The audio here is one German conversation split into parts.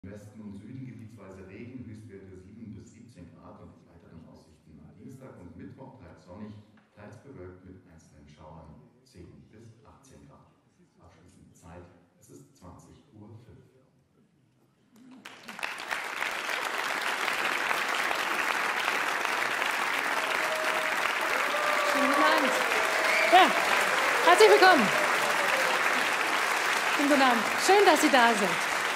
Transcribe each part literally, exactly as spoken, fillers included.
Im Westen und Süden gebietsweise Regen, Höchstwerte sieben bis siebzehn Grad und die weiteren Aussichten am Dienstag und Mittwoch teils sonnig, teils bewölkt mit einzelnen Schauern zehn bis achtzehn Grad. Abschließende Zeit, es ist zwanzig Uhr fünf. Schönen guten Abend. Ja, herzlich willkommen. Schönen guten Abend. Schön, dass Sie da sind.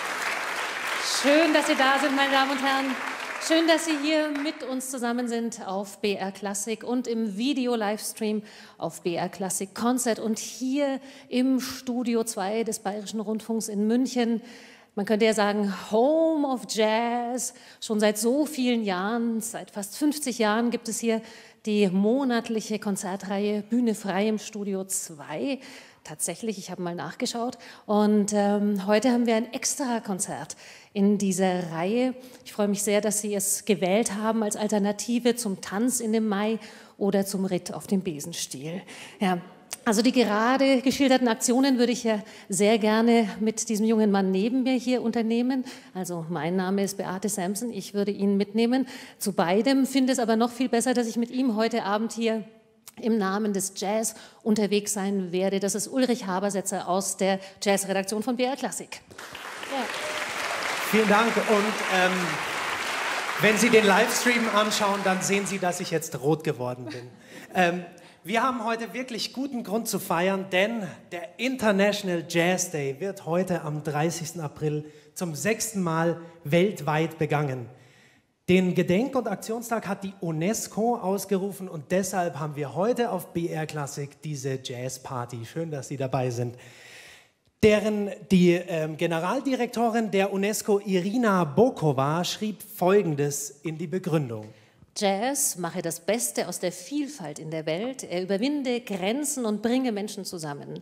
Schön, dass Sie da sind, meine Damen und Herren. Schön, dass Sie hier mit uns zusammen sind auf B R Classic und im Video-Livestream auf B R Classic Concert und hier im Studio zwei des Bayerischen Rundfunks in München. Man könnte ja sagen, Home of Jazz. Schon seit so vielen Jahren, seit fast fünfzig Jahren gibt es hier die monatliche Konzertreihe Bühne frei im Studio zwei. Tatsächlich, ich habe mal nachgeschaut. Und ähm, heute haben wir ein Extra-Konzert in dieser Reihe. Ich freue mich sehr, dass Sie es gewählt haben als Alternative zum Tanz in dem Mai oder zum Ritt auf dem Besenstiel. Ja, also die gerade geschilderten Aktionen würde ich ja sehr gerne mit diesem jungen Mann neben mir hier unternehmen. Also mein Name ist Beate Sampson, ich würde ihn mitnehmen zu beidem, finde es aber noch viel besser, dass ich mit ihm heute Abend hier im Namen des Jazz unterwegs sein werde. Das ist Ulrich Habersetzer aus der Jazzredaktion von B R Classic. Ja. Vielen Dank. Und ähm, wenn Sie den Livestream anschauen, dann sehen Sie, dass ich jetzt rot geworden bin. ähm, wir haben heute wirklich guten Grund zu feiern, denn der International Jazz Day wird heute am dreißigsten April zum sechsten Mal weltweit begangen. Den Gedenk- und Aktionstag hat die UNESCO ausgerufen und deshalb haben wir heute auf B R Classic diese Jazz-Party. Schön, dass Sie dabei sind. Deren die ähm, Generaldirektorin der UNESCO, Irina Bokova, schrieb Folgendes in die Begründung. Jazz mache das Beste aus der Vielfalt in der Welt. Er überwinde Grenzen und bringe Menschen zusammen.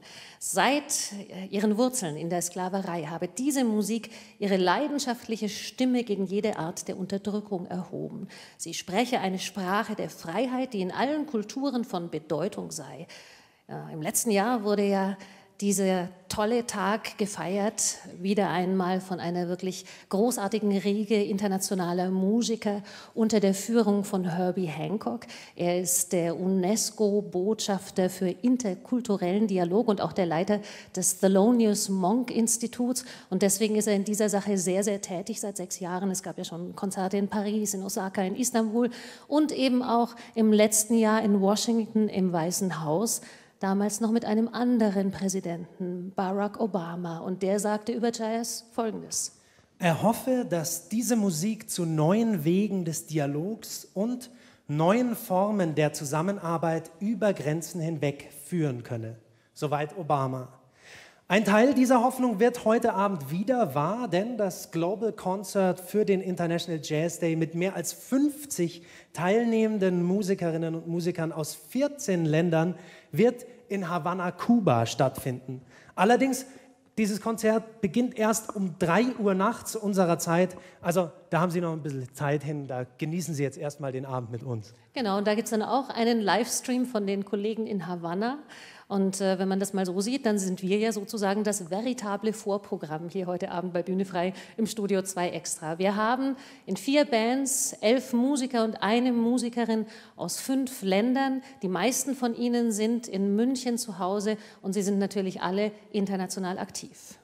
Seit ihren Wurzeln in der Sklaverei habe diese Musik ihre leidenschaftliche Stimme gegen jede Art der Unterdrückung erhoben. Sie spreche eine Sprache der Freiheit, die in allen Kulturen von Bedeutung sei. Ja, im letzten Jahr wurde ja dieser tolle Tag gefeiert, wieder einmal von einer wirklich großartigen Riege internationaler Musiker unter der Führung von Herbie Hancock. Er ist der UNESCO-Botschafter für interkulturellen Dialog und auch der Leiter des Thelonious Monk Instituts. Und deswegen ist er in dieser Sache sehr, sehr tätig seit sechs Jahren. Es gab ja schon Konzerte in Paris, in Osaka, in Istanbul und eben auch im letzten Jahr in Washington im Weißen Haus. Damals noch mit einem anderen Präsidenten, Barack Obama. Und der sagte über Jazz Folgendes. Er hoffe, dass diese Musik zu neuen Wegen des Dialogs und neuen Formen der Zusammenarbeit über Grenzen hinweg führen könne. Soweit Obama. Ein Teil dieser Hoffnung wird heute Abend wieder wahr, denn das Global Concert für den International Jazz Day mit mehr als fünfzig teilnehmenden Musikerinnen und Musikern aus vierzehn Ländern wird in Havanna, Kuba stattfinden. Allerdings, dieses Konzert beginnt erst um drei Uhr nachts unserer Zeit. Also da haben Sie noch ein bisschen Zeit hin, da genießen Sie jetzt erstmal den Abend mit uns. Genau, und da gibt es dann auch einen Livestream von den Kollegen in Havanna. Und äh, wenn man das mal so sieht, dann sind wir ja sozusagen das veritable Vorprogramm hier heute Abend bei Bühne frei im Studio zwei Extra. Wir haben in vier Bands elf Musiker und eine Musikerin aus fünf Ländern. Die meisten von ihnen sind in München zu Hause und sie sind natürlich alle international aktiv.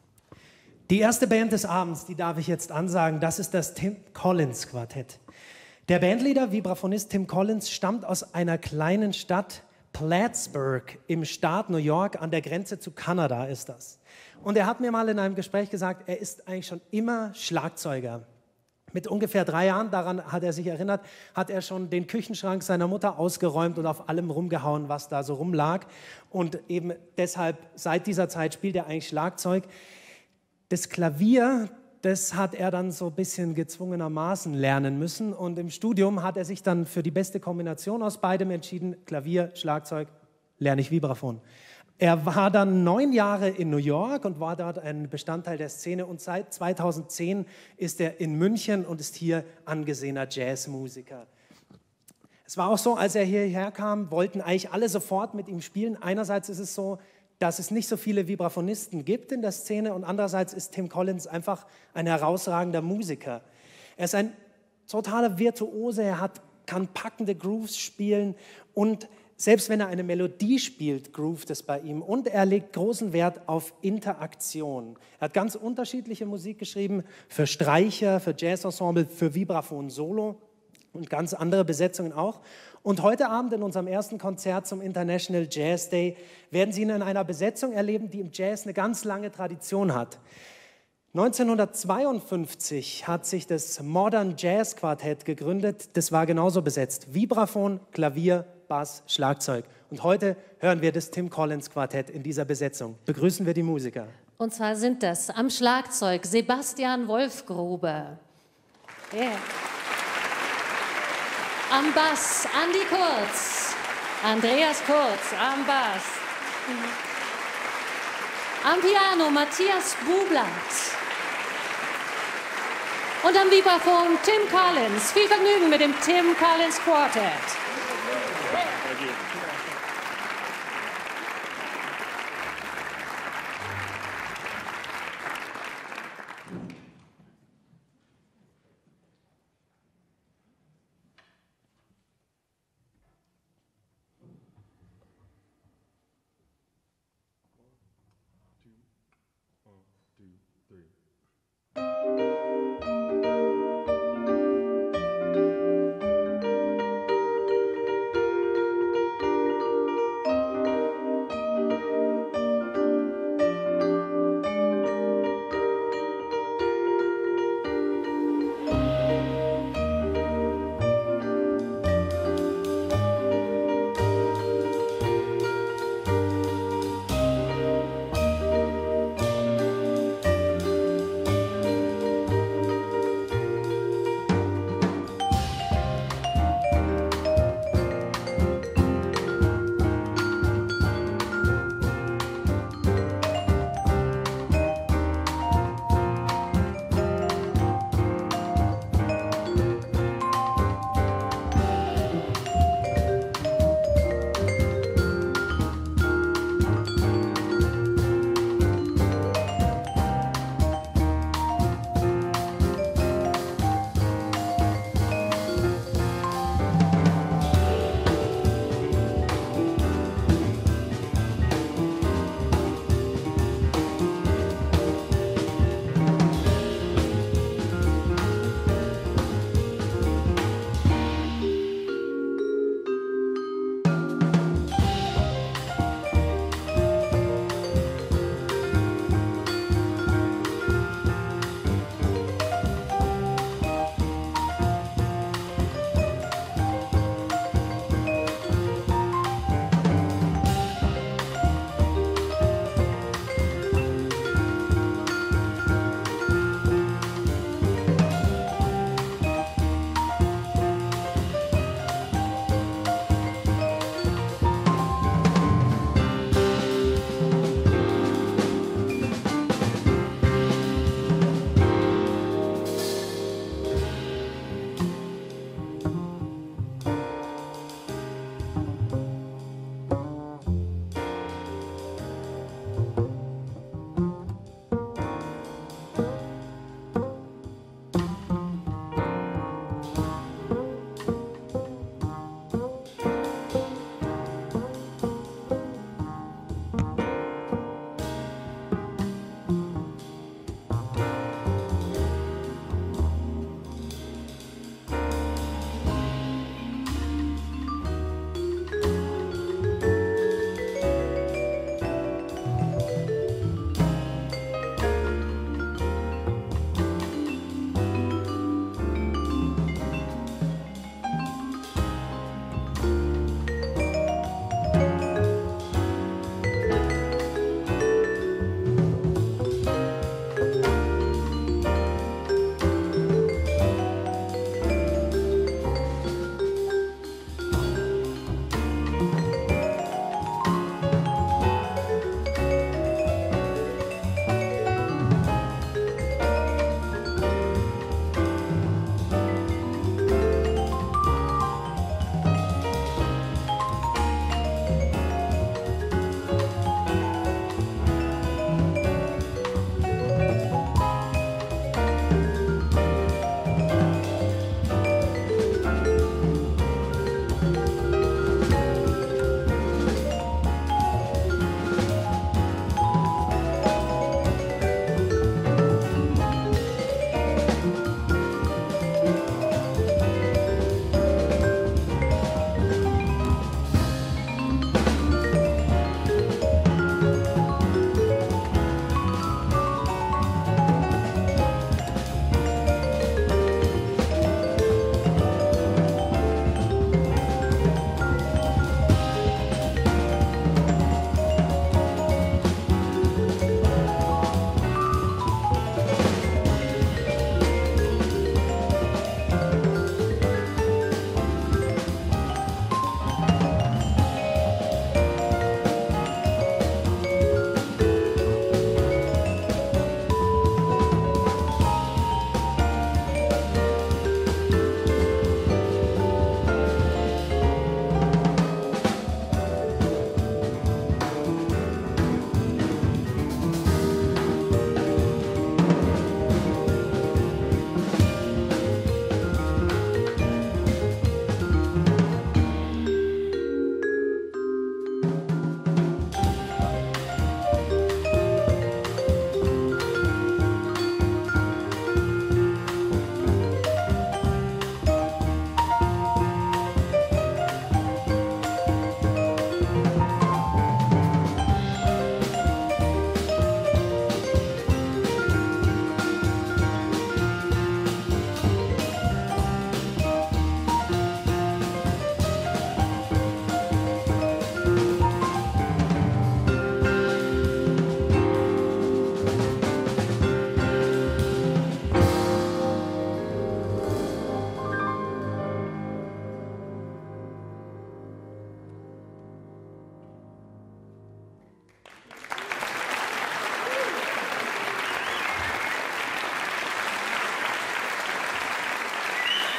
Die erste Band des Abends, die darf ich jetzt ansagen, das ist das Tim Collins Quartett. Der Bandleader, Vibraphonist Tim Collins, stammt aus einer kleinen Stadt, Plattsburgh im Staat New York, an der Grenze zu Kanada ist das. Und er hat mir mal in einem Gespräch gesagt, er ist eigentlich schon immer Schlagzeuger. Mit ungefähr drei Jahren, daran hat er sich erinnert, hat er schon den Küchenschrank seiner Mutter ausgeräumt und auf allem rumgehauen, was da so rumlag. Und eben deshalb, seit dieser Zeit spielt er eigentlich Schlagzeug. Das Klavier, das hat er dann so ein bisschen gezwungenermaßen lernen müssen und im Studium hat er sich dann für die beste Kombination aus beidem entschieden, Klavier, Schlagzeug, lerne ich Vibraphon. Er war dann neun Jahre in New York und war dort ein Bestandteil der Szene und seit zweitausendzehn ist er in München und ist hier angesehener Jazzmusiker. Es war auch so, als er hierher kam, wollten eigentlich alle sofort mit ihm spielen. Einerseits ist es so, dass es nicht so viele Vibraphonisten gibt in der Szene und andererseits ist Tim Collins einfach ein herausragender Musiker. Er ist ein totaler Virtuose, er hat, kann packende Grooves spielen und selbst wenn er eine Melodie spielt, groovt es bei ihm. Und er legt großen Wert auf Interaktion. Er hat ganz unterschiedliche Musik geschrieben, für Streicher, für Jazzensemble, für Vibraphon Solo und ganz andere Besetzungen auch. Und heute Abend in unserem ersten Konzert zum International Jazz Day werden Sie ihn in einer Besetzung erleben, die im Jazz eine ganz lange Tradition hat. neunzehnhundertzweiundfünfzig hat sich das Modern Jazz Quartett gegründet. Das war genauso besetzt. Vibraphon, Klavier, Bass, Schlagzeug. Und heute hören wir das Tim Collins Quartett in dieser Besetzung. Begrüßen wir die Musiker. Und zwar sind das am Schlagzeug Sebastian Wolfgruber. Yeah. Am Bass Andi Kurz, Andreas Kurz am Bass. Am Piano Matthias Bublatt. Und am Vibraphon Tim Collins. Viel Vergnügen mit dem Tim Collins Quartet.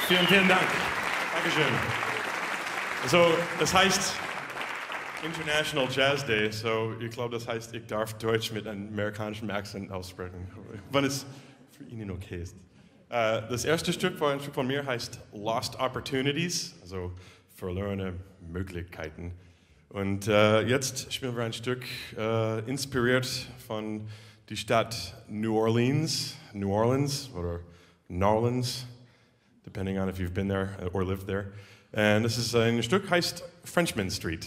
Vielen, vielen Dank. Dankeschön. So, das heißt International Jazz Day, so ich glaube, das heißt, ich darf Deutsch mit einem amerikanischen Akzent aussprechen, wenn es für Ihnen okay ist. Uh, das erste Stück war ein Stück von mir, heißt Lost Opportunities, also verlorene Möglichkeiten. Und uh, jetzt spielen wir ein Stück uh, inspiriert von der Stadt New Orleans, New Orleans oder Narlands, depending on if you've been there or lived there. And this is ein Stück heißt Frenchman Street.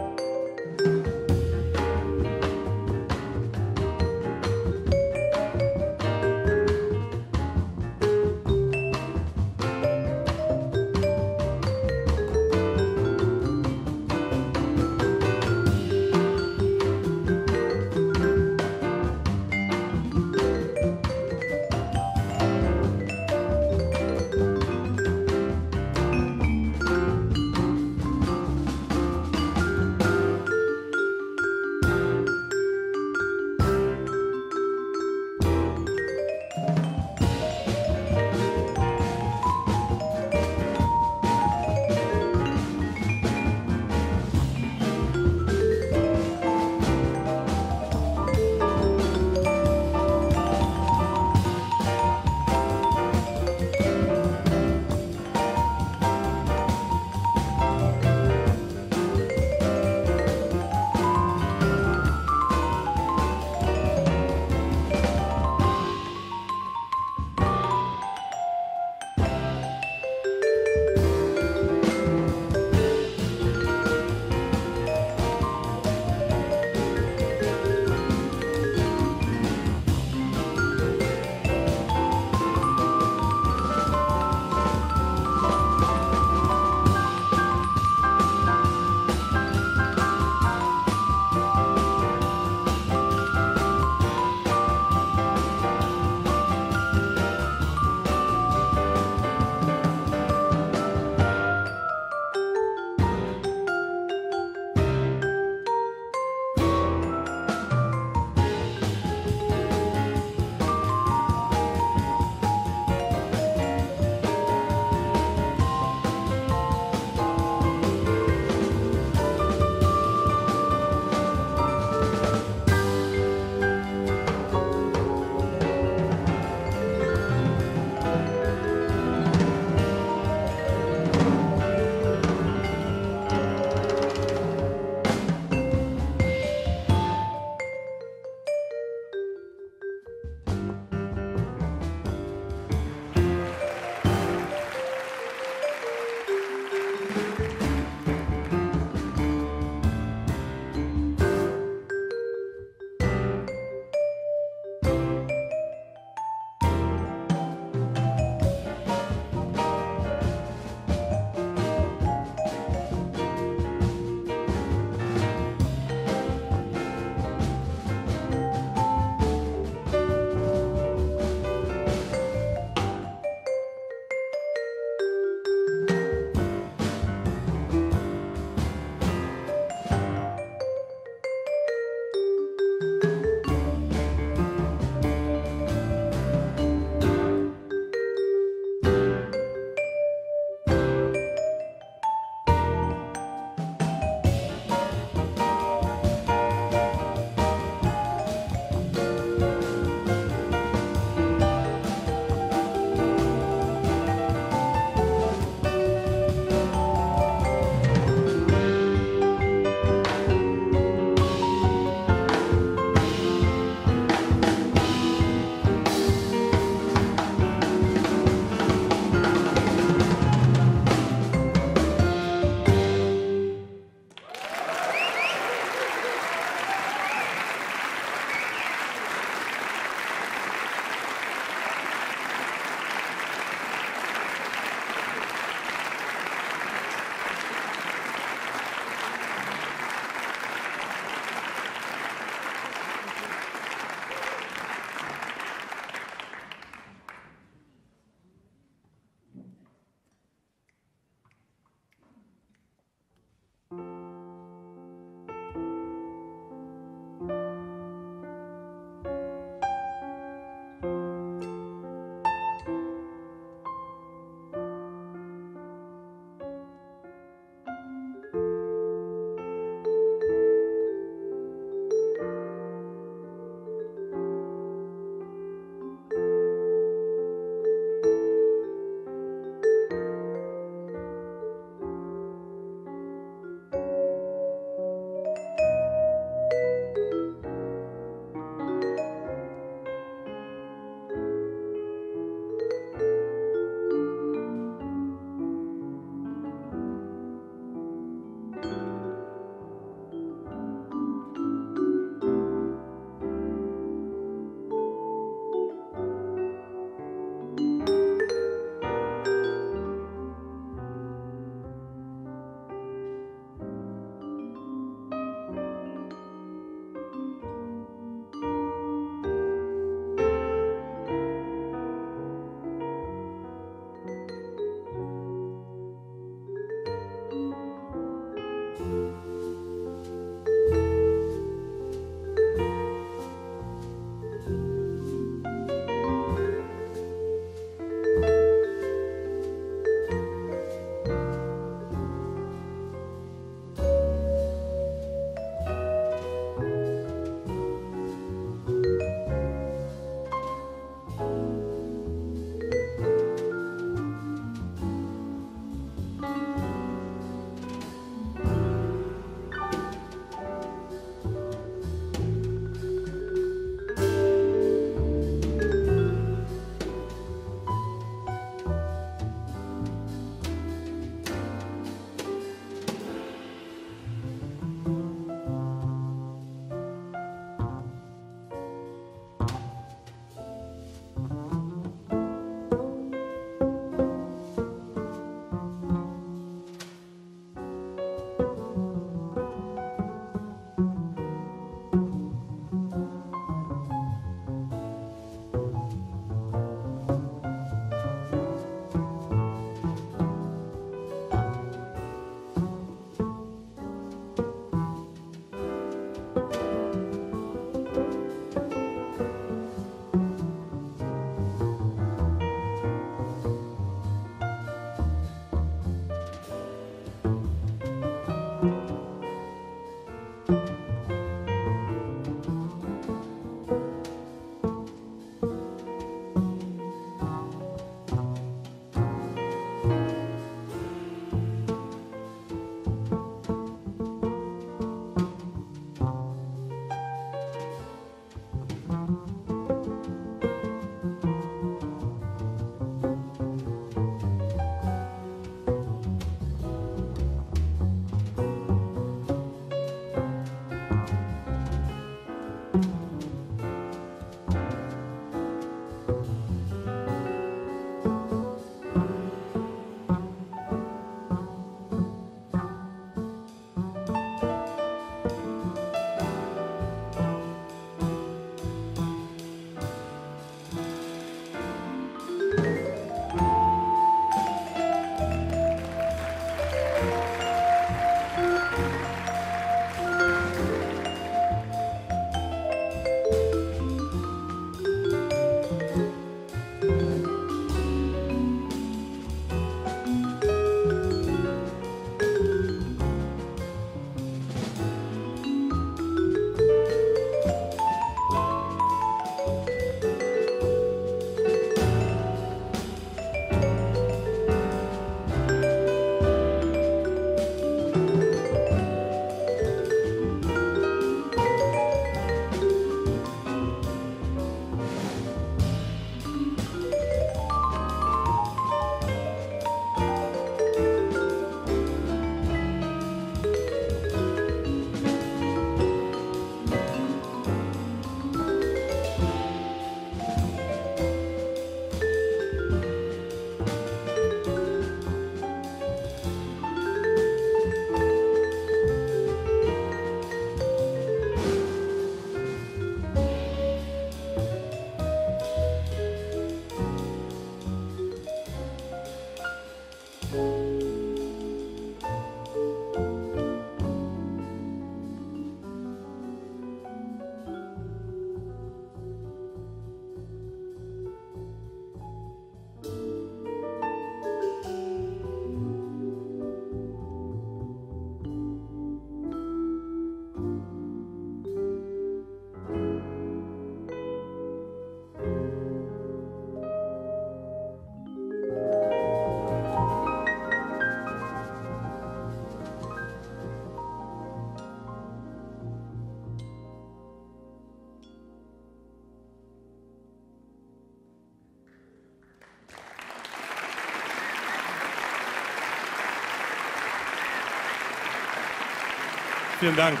Vielen Dank.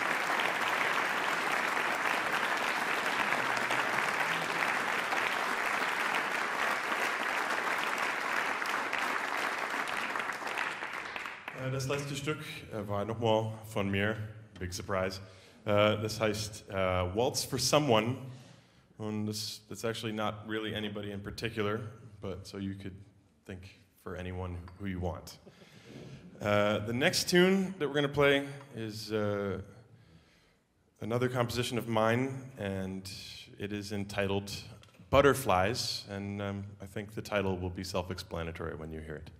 Das letzte Stück war nochmal von mir, big surprise. Uh, das heißt uh, Waltz for Someone, and this, that's actually not really anybody in particular, but so you could think for anyone who you want. Uh, the next tune that we're going to play is uh, another composition of mine, and it is entitled Butterflies, and um, I think the title will be self-explanatory when you hear it.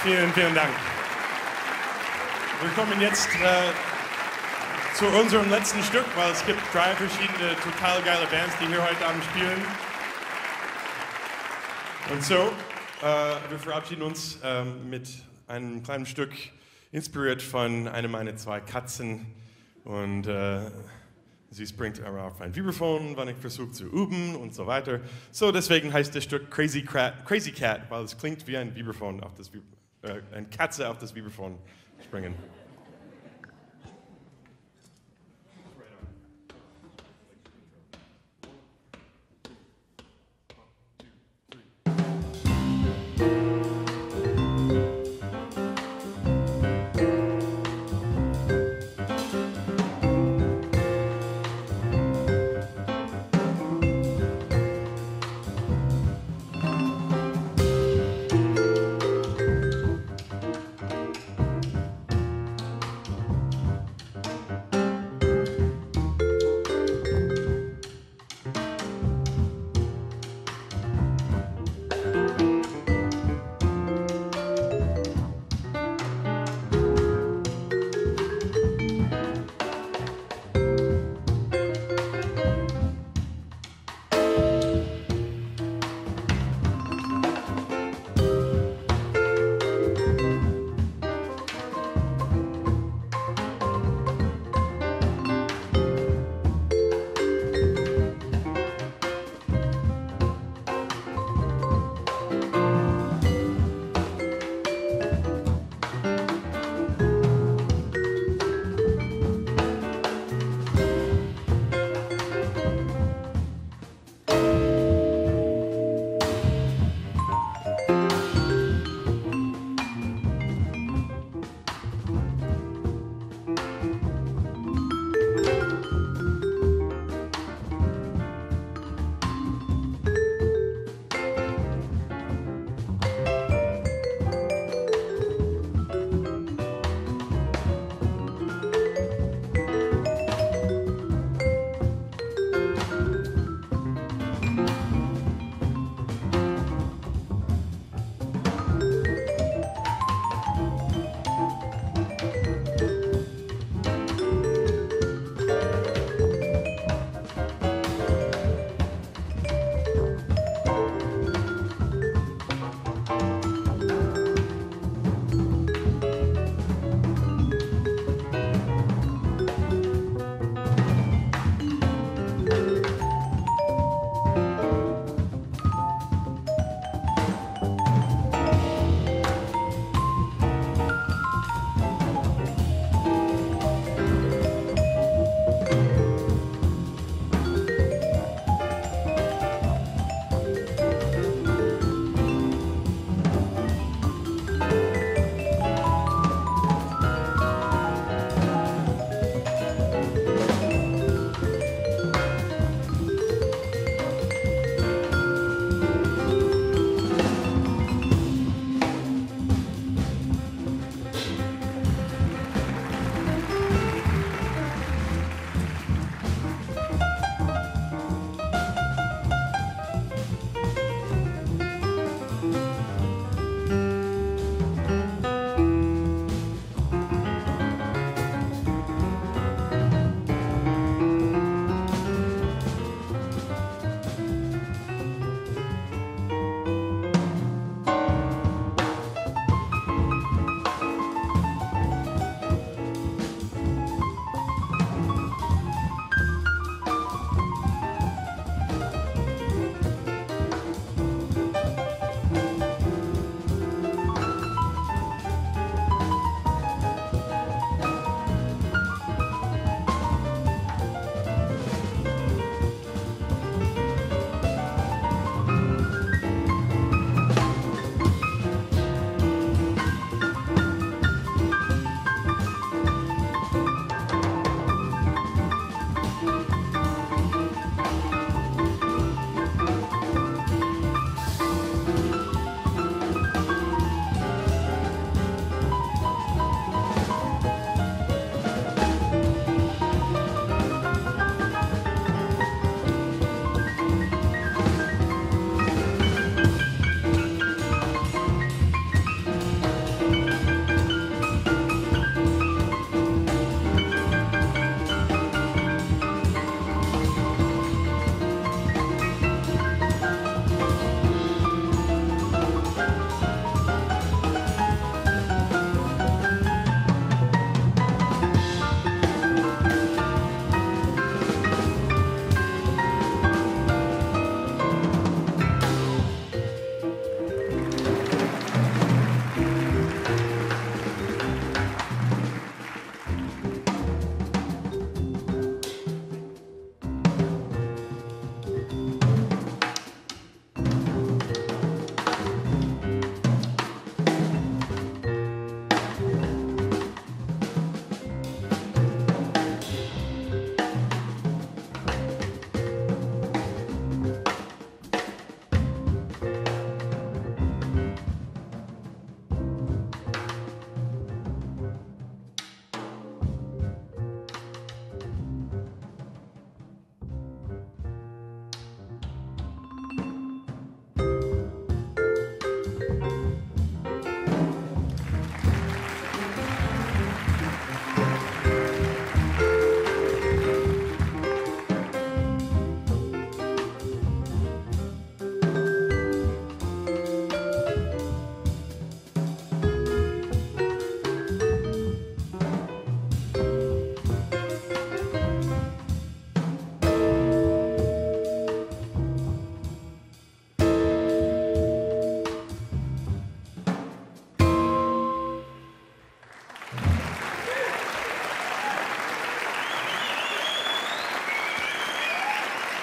Vielen, vielen Dank. Wir kommen jetzt äh, zu unserem letzten Stück, weil es gibt drei verschiedene total geile Bands, die hier heute Abend spielen. Und so, äh, wir verabschieden uns äh, mit einem kleinen Stück, inspiriert von einer meiner zwei Katzen. Und äh, sie springt immer auf ein Vibraphon, wenn ich versuche zu üben und so weiter. So, deswegen heißt das Stück Crazy Cat, Crazy Cat, weil es klingt wie ein Vibraphon auf das Vib äh, eine Katze auf das Vibraphon springen.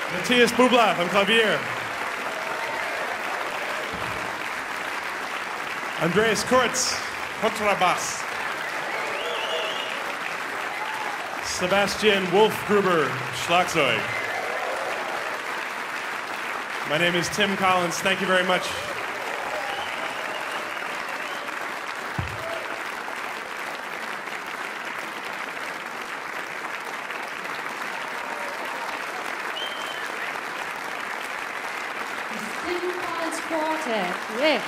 Matthias Bubla am Klavier. Andreas Kurz, Kontrabass. Sebastian Wolfgruber, Schlagzeug. My name is Tim Collins. Thank you very much. Tim Collins Quartet. Yeah.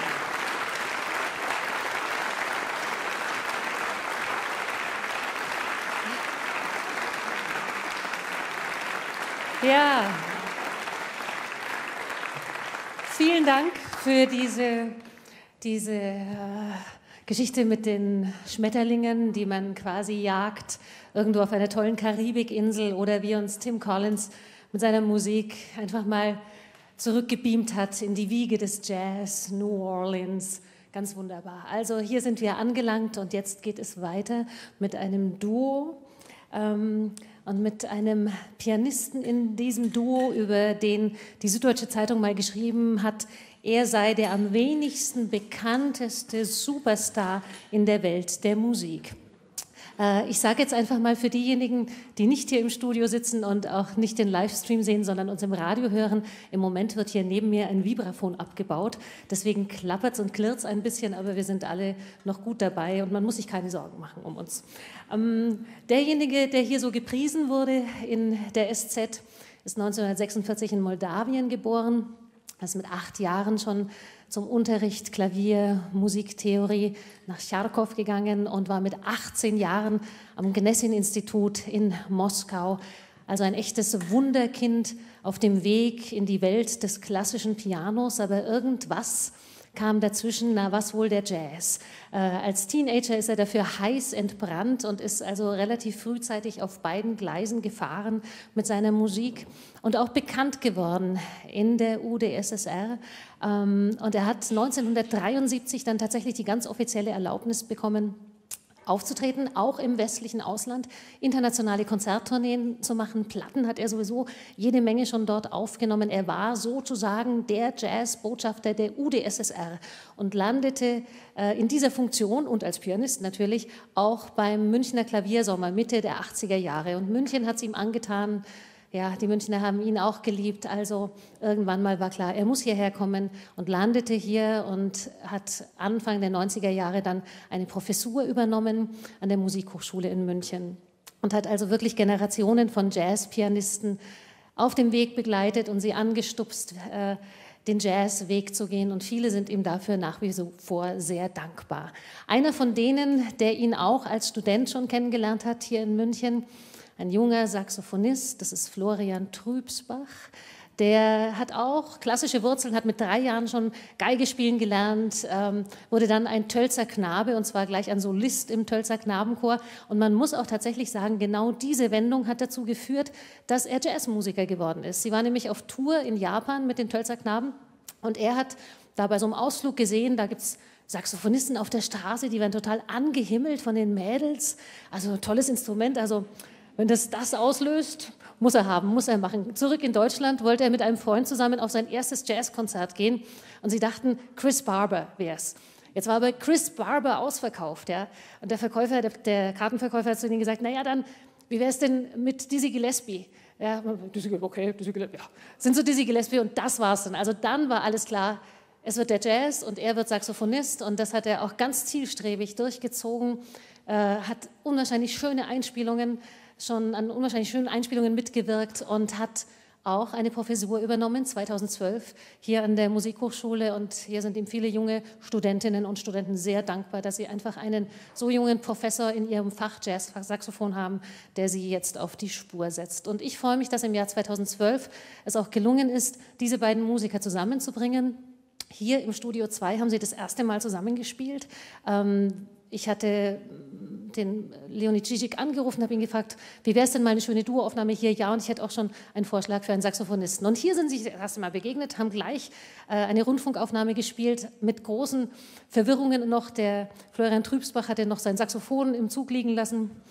Ja, vielen Dank für diese, diese äh, Geschichte mit den Schmetterlingen, die man quasi jagt, irgendwo auf einer tollen Karibikinsel, oder wie uns Tim Collins mit seiner Musik einfach mal zurückgebeamt hat in die Wiege des Jazz, New Orleans. Ganz wunderbar. Also hier sind wir angelangt und jetzt geht es weiter mit einem Duo. Ähm, Und mit einem Pianisten in diesem Duo, über den die Süddeutsche Zeitung mal geschrieben hat, er sei der am wenigsten bekannteste Superstar in der Welt der Musik. Äh, ich sage jetzt einfach mal für diejenigen, die nicht hier im Studio sitzen und auch nicht den Livestream sehen, sondern uns im Radio hören, im Moment wird hier neben mir ein Vibraphon abgebaut. Deswegen klappert es und klirrt es ein bisschen, aber wir sind alle noch gut dabei und man muss sich keine Sorgen machen um uns. Ähm, derjenige, der hier so gepriesen wurde in der S Z, ist neunzehnhundertsechsundvierzig in Moldawien geboren, ist mit acht Jahren schon zum Unterricht Klavier, Musiktheorie nach Charkow gegangen und war mit achtzehn Jahren am Gnessin-Institut in Moskau. Also ein echtes Wunderkind auf dem Weg in die Welt des klassischen Pianos, aber irgendwas kam dazwischen, na was wohl der Jazz. Äh, als Teenager ist er dafür heiß entbrannt und ist also relativ frühzeitig auf beiden Gleisen gefahren mit seiner Musik und auch bekannt geworden in der U d S S R. Ähm, und er hat neunzehnhundertdreiundsiebzig dann tatsächlich die ganz offizielle Erlaubnis bekommen, aufzutreten, auch im westlichen Ausland, internationale Konzerttourneen zu machen. Platten hat er sowieso jede Menge schon dort aufgenommen. Er war sozusagen der Jazzbotschafter der U d S S R und landete äh, in dieser Funktion und als Pianist natürlich auch beim Münchner Klaviersommer Mitte der achtziger Jahre. Und München hat es ihm angetan. Ja, die Münchner haben ihn auch geliebt, also irgendwann mal war klar, er muss hierher kommen und landete hier und hat Anfang der neunziger Jahre dann eine Professur übernommen an der Musikhochschule in München und hat also wirklich Generationen von Jazzpianisten auf dem Weg begleitet und sie angestupst, äh, den Jazzweg zu gehen, und viele sind ihm dafür nach wie vor sehr dankbar. Einer von denen, der ihn auch als Student schon kennengelernt hat hier in München, ein junger Saxophonist, das ist Florian Trübsbach. Der hat auch klassische Wurzeln, hat mit drei Jahren schon Geige spielen gelernt, ähm, wurde dann ein Tölzer Knabe und zwar gleich ein Solist im Tölzer Knabenchor. Und man muss auch tatsächlich sagen, genau diese Wendung hat dazu geführt, dass er Jazzmusiker geworden ist. Sie war nämlich auf Tour in Japan mit den Tölzer Knaben und er hat da bei so einem Ausflug gesehen, da gibt es Saxophonisten auf der Straße, die werden total angehimmelt von den Mädels. Also ein tolles Instrument, also wenn das das auslöst, muss er haben, muss er machen. Zurück in Deutschland wollte er mit einem Freund zusammen auf sein erstes Jazzkonzert gehen und sie dachten, Chris Barber wäre es. Jetzt war aber Chris Barber ausverkauft, ja. Und der Verkäufer, der, der Kartenverkäufer hat zu ihnen gesagt, naja, dann, wie wäre es denn mit Dizzy Gillespie? Ja, Dizzy, okay, Dizzy Gillespie, ja. Sind so Dizzy Gillespie und das war's dann. Also dann war alles klar, es wird der Jazz und er wird Saxophonist und das hat er auch ganz zielstrebig durchgezogen, äh, hat unwahrscheinlich schöne Einspielungen, schon an unwahrscheinlich schönen Einspielungen mitgewirkt und hat auch eine Professur übernommen, zweitausendzwölf, hier an der Musikhochschule. Und hier sind ihm viele junge Studentinnen und Studenten sehr dankbar, dass sie einfach einen so jungen Professor in ihrem Fach Jazz, Saxophon haben, der sie jetzt auf die Spur setzt. Und ich freue mich, dass im Jahr zweitausendzwölf es auch gelungen ist, diese beiden Musiker zusammenzubringen. Hier im Studio zwei haben sie das erste Mal zusammengespielt. Ähm, ich hatte den Leonid Žižek angerufen, habe ihn gefragt, wie wäre es denn mal eine schöne Duoaufnahme hier? Ja, und ich hätte auch schon einen Vorschlag für einen Saxophonisten. Und hier sind sie das erste Mal begegnet, haben gleich äh, eine Rundfunkaufnahme gespielt mit großen Verwirrungen noch. Der Florian Trübsbach hatte noch sein Saxophon im Zug liegen lassen.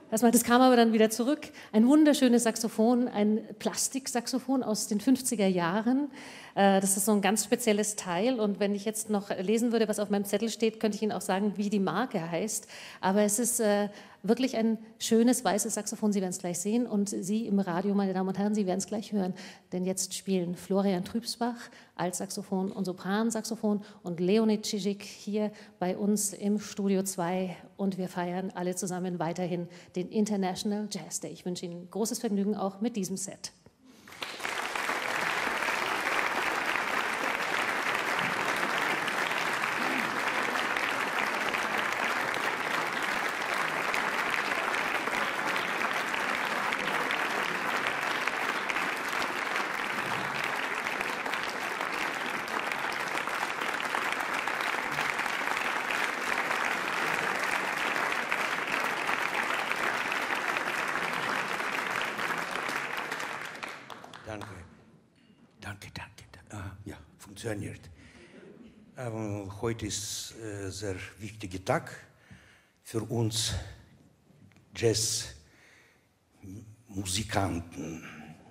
Erstmal, das kam aber dann wieder zurück. Ein wunderschönes Saxophon, ein Plastiksaxophon aus den fünfziger Jahren. Das ist so ein ganz spezielles Teil. Und wenn ich jetzt noch lesen würde, was auf meinem Zettel steht, könnte ich Ihnen auch sagen, wie die Marke heißt. Aber es ist wirklich ein schönes weißes Saxophon. Sie werden es gleich sehen. Und Sie im Radio, meine Damen und Herren, Sie werden es gleich hören. Denn jetzt spielen Florian Trübsbach, Altsaxophon und Sopransaxophon, und Leonid Czizik hier bei uns im Studio zwei. Und wir feiern alle zusammen weiterhin den International Jazz Day. Ich wünsche Ihnen großes Vergnügen auch mit diesem Set. Danke, danke, danke. Ah, ja, funktioniert. Ähm, heute ist ein äh, sehr wichtiger Tag für uns Jazzmusikanten.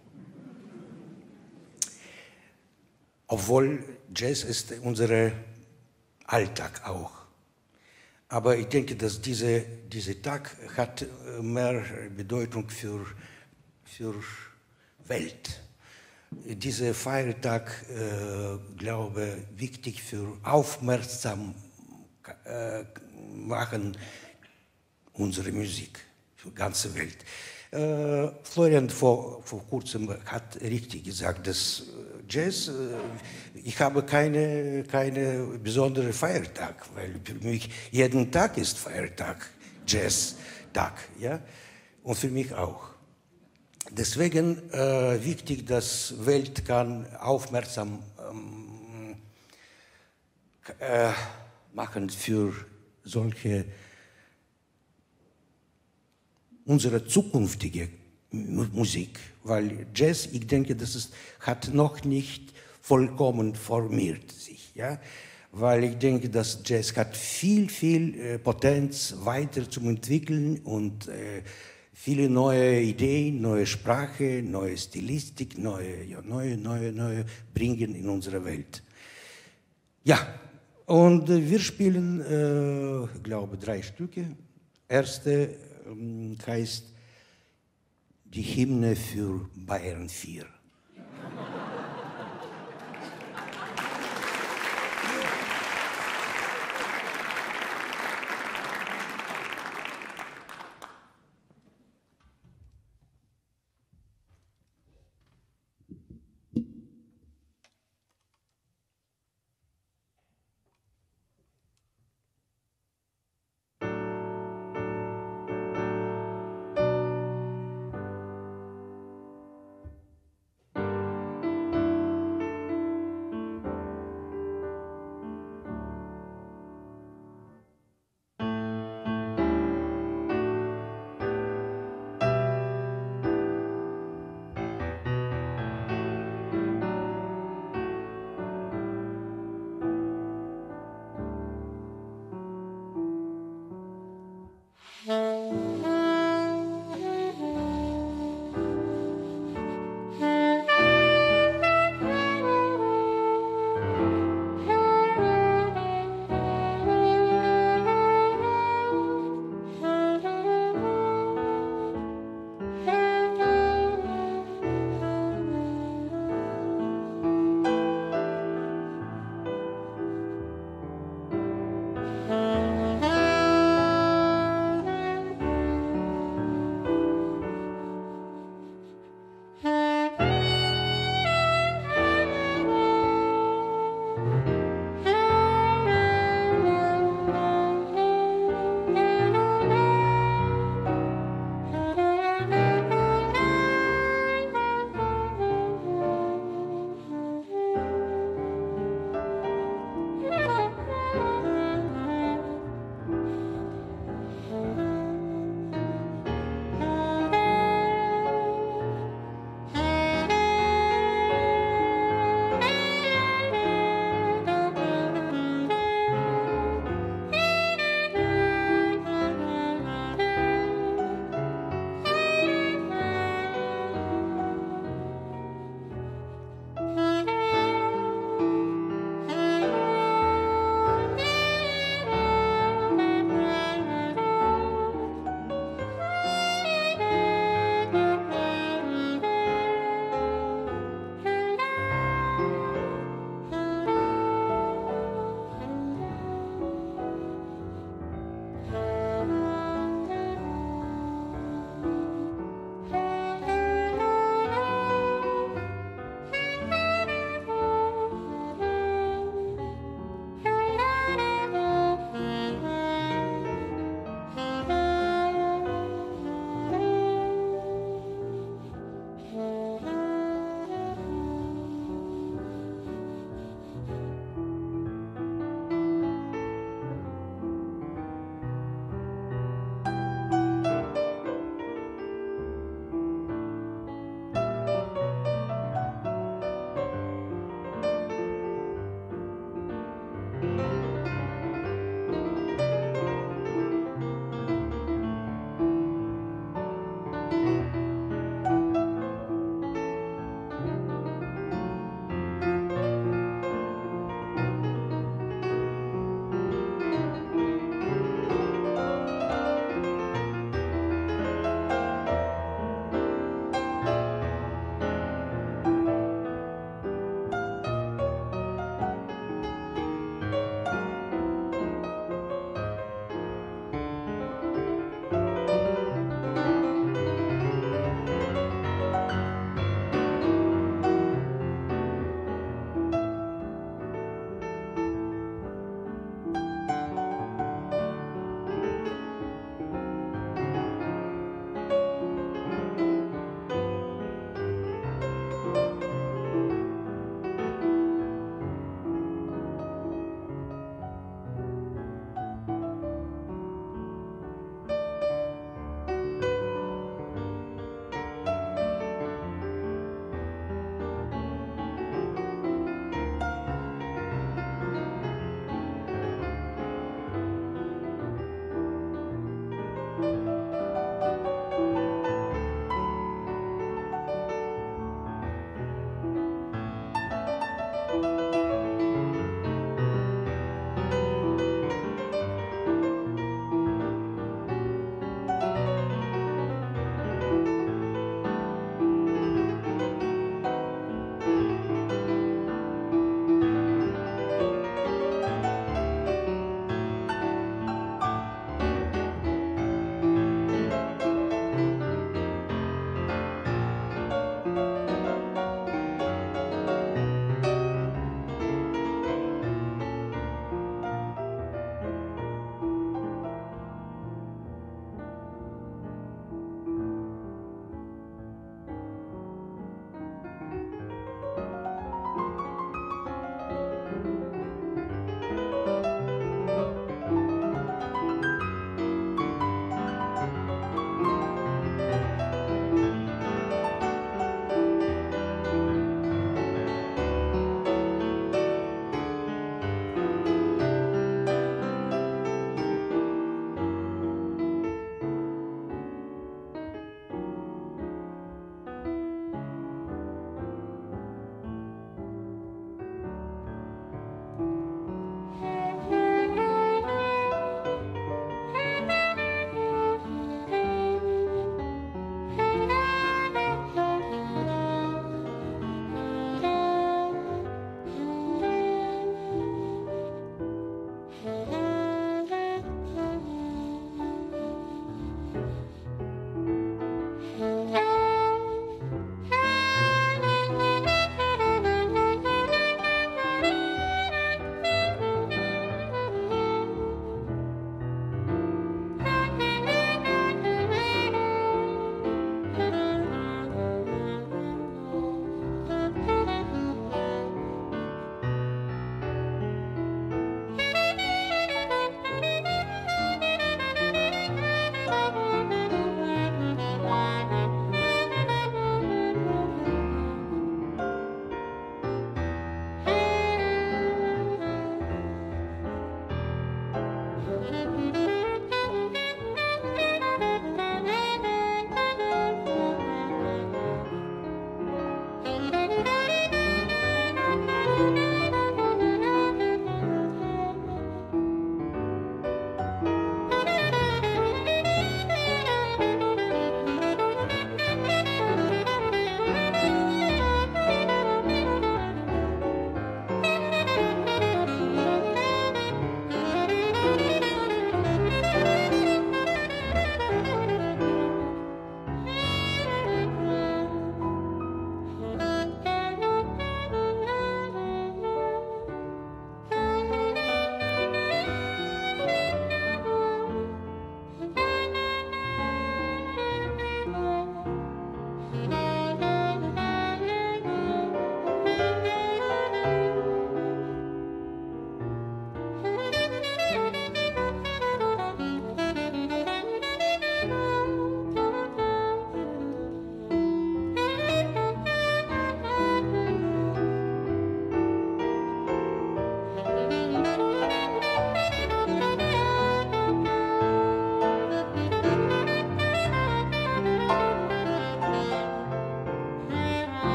Obwohl Jazz ist unser Alltag auch. Aber ich denke, dass diese, dieser Tag hat mehr Bedeutung für, für Welt. Dieser Feiertag, äh, glaube ich, wichtig für aufmerksam äh, machen unsere Musik für die ganze Welt. Äh, Florian vor, vor kurzem hat richtig gesagt, dass Jazz, äh, ich habe keine, keine besondere Feiertag, weil für mich jeden Tag ist Feiertag, Jazz-Tag, ja, und für mich auch. Deswegen äh, wichtig, dass die Welt kann aufmerksam ähm, äh, machen für solche unsere zukünftige Musik, weil Jazz, ich denke, das ist, hat noch nicht vollkommen formiert sich, ja, weil ich denke, dass Jazz hat viel, viel äh, Potenz weiter zum entwickeln und äh, viele neue Ideen, neue Sprache, neue Stilistik, neue, ja, neue, neue, neue bringen in unsere Welt. Ja, und äh, wir spielen, äh, ich glaube, drei Stücke. Erste ähm, heißt die Hymne für Bayern vier.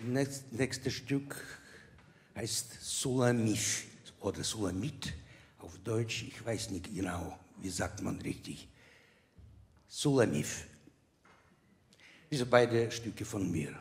Das nächste Stück heißt Sulamif oder Sulamit auf Deutsch. Ich weiß nicht genau, wie sagt man richtig. Sulamif. Diese beiden Stücke von mir.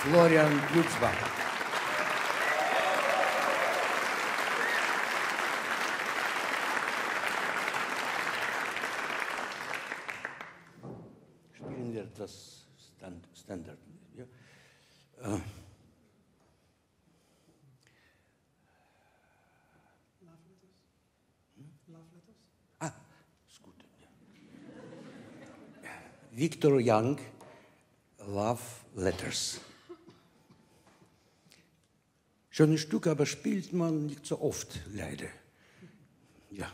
Florian Glücksbach. Spielen wir das Stand Standard. Ja. Äh. Ah, ist gut. Ja. Victor Young, Love Letters. Schönes Stück, aber spielt man nicht so oft, leider. Ja.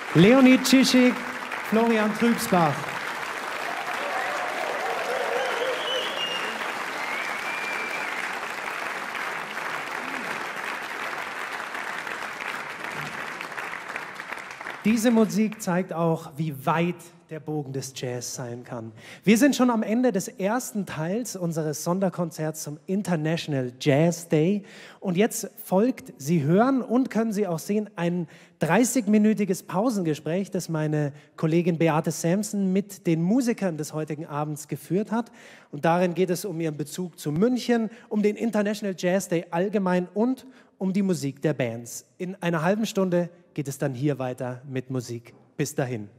Leonid Cischig, Florian Trübsbach. Diese Musik zeigt auch, wie weit der Bogen des Jazz sein kann. Wir sind schon am Ende des ersten Teils unseres Sonderkonzerts zum International Jazz Day. Und jetzt folgt, Sie hören und können Sie auch sehen, ein dreißigminütiges Pausengespräch, das meine Kollegin Beate Sampson mit den Musikern des heutigen Abends geführt hat. Und darin geht es um ihren Bezug zu München, um den International Jazz Day allgemein und um die Musik der Bands. In einer halben Stunde geht es dann hier weiter mit Musik. Bis dahin.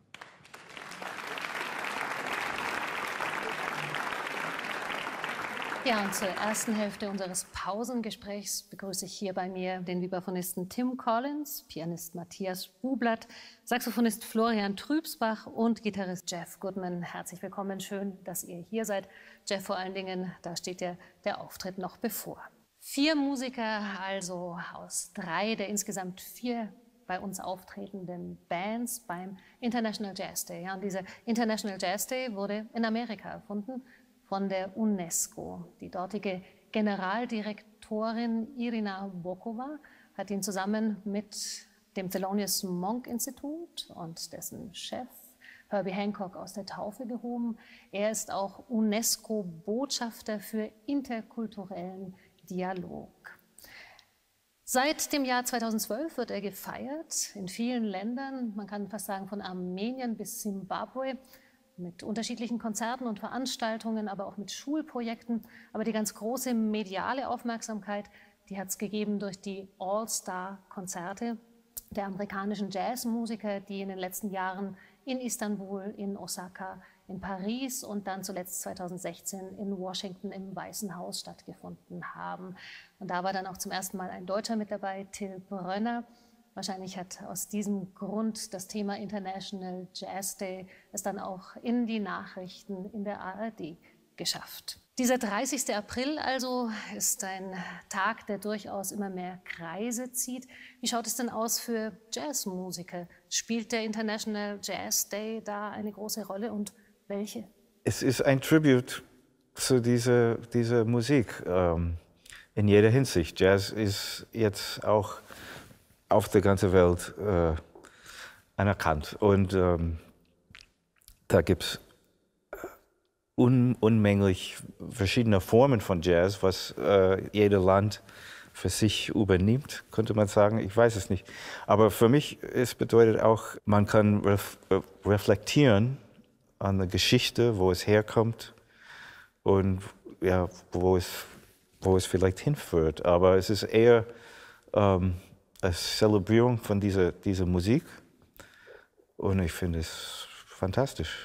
Ja, und zur ersten Hälfte unseres Pausengesprächs begrüße ich hier bei mir den Vibraphonisten Tim Collins, Pianist Matthias Bublatt, Saxophonist Florian Trübsbach und Gitarrist Jeff Goodman. Herzlich willkommen, schön, dass ihr hier seid. Jeff, vor allen Dingen, da steht ja der Auftritt noch bevor. Vier Musiker, also aus drei der insgesamt vier bei uns auftretenden Bands beim International Jazz Day. Ja, und dieser International Jazz Day wurde in Amerika erfunden von der UNESCO. Die dortige Generaldirektorin Irina Bokova hat ihn zusammen mit dem Thelonious Monk Institut und dessen Chef Herbie Hancock aus der Taufe gehoben. Er ist auch UNESCO-Botschafter für interkulturellen Dialog. Seit dem Jahr zweitausendzwölf wird er gefeiert in vielen Ländern, man kann fast sagen von Armenien bis Zimbabwe, mit unterschiedlichen Konzerten und Veranstaltungen, aber auch mit Schulprojekten. Aber die ganz große mediale Aufmerksamkeit, die hat es gegeben durch die All-Star-Konzerte der amerikanischen Jazzmusiker, die in den letzten Jahren in Istanbul, in Osaka, in Paris und dann zuletzt zweitausendsechzehn in Washington im Weißen Haus stattgefunden haben. Und da war dann auch zum ersten Mal ein Deutscher mit dabei, Till Brönner. Wahrscheinlich hat aus diesem Grund das Thema International Jazz Day es dann auch in die Nachrichten in der A R D geschafft. Dieser dreißigste April also ist ein Tag, der durchaus immer mehr Kreise zieht. Wie schaut es denn aus für Jazzmusiker? Spielt der International Jazz Day da eine große Rolle und welche? Es ist ein Tribute zu dieser, dieser Musik ähm, in jeder Hinsicht. Jazz ist jetzt auch auf der ganzen Welt äh, anerkannt. Und ähm, da gibt es un unmänglich verschiedene Formen von Jazz, was äh, jedes Land für sich übernimmt, könnte man sagen. Ich weiß es nicht. Aber für mich es bedeutet auch, man kann ref reflektieren an der Geschichte, wo es herkommt und ja, wo, es, wo es vielleicht hinführt. Aber es ist eher ähm, eine Zelebrierung von dieser, dieser Musik und ich finde es fantastisch.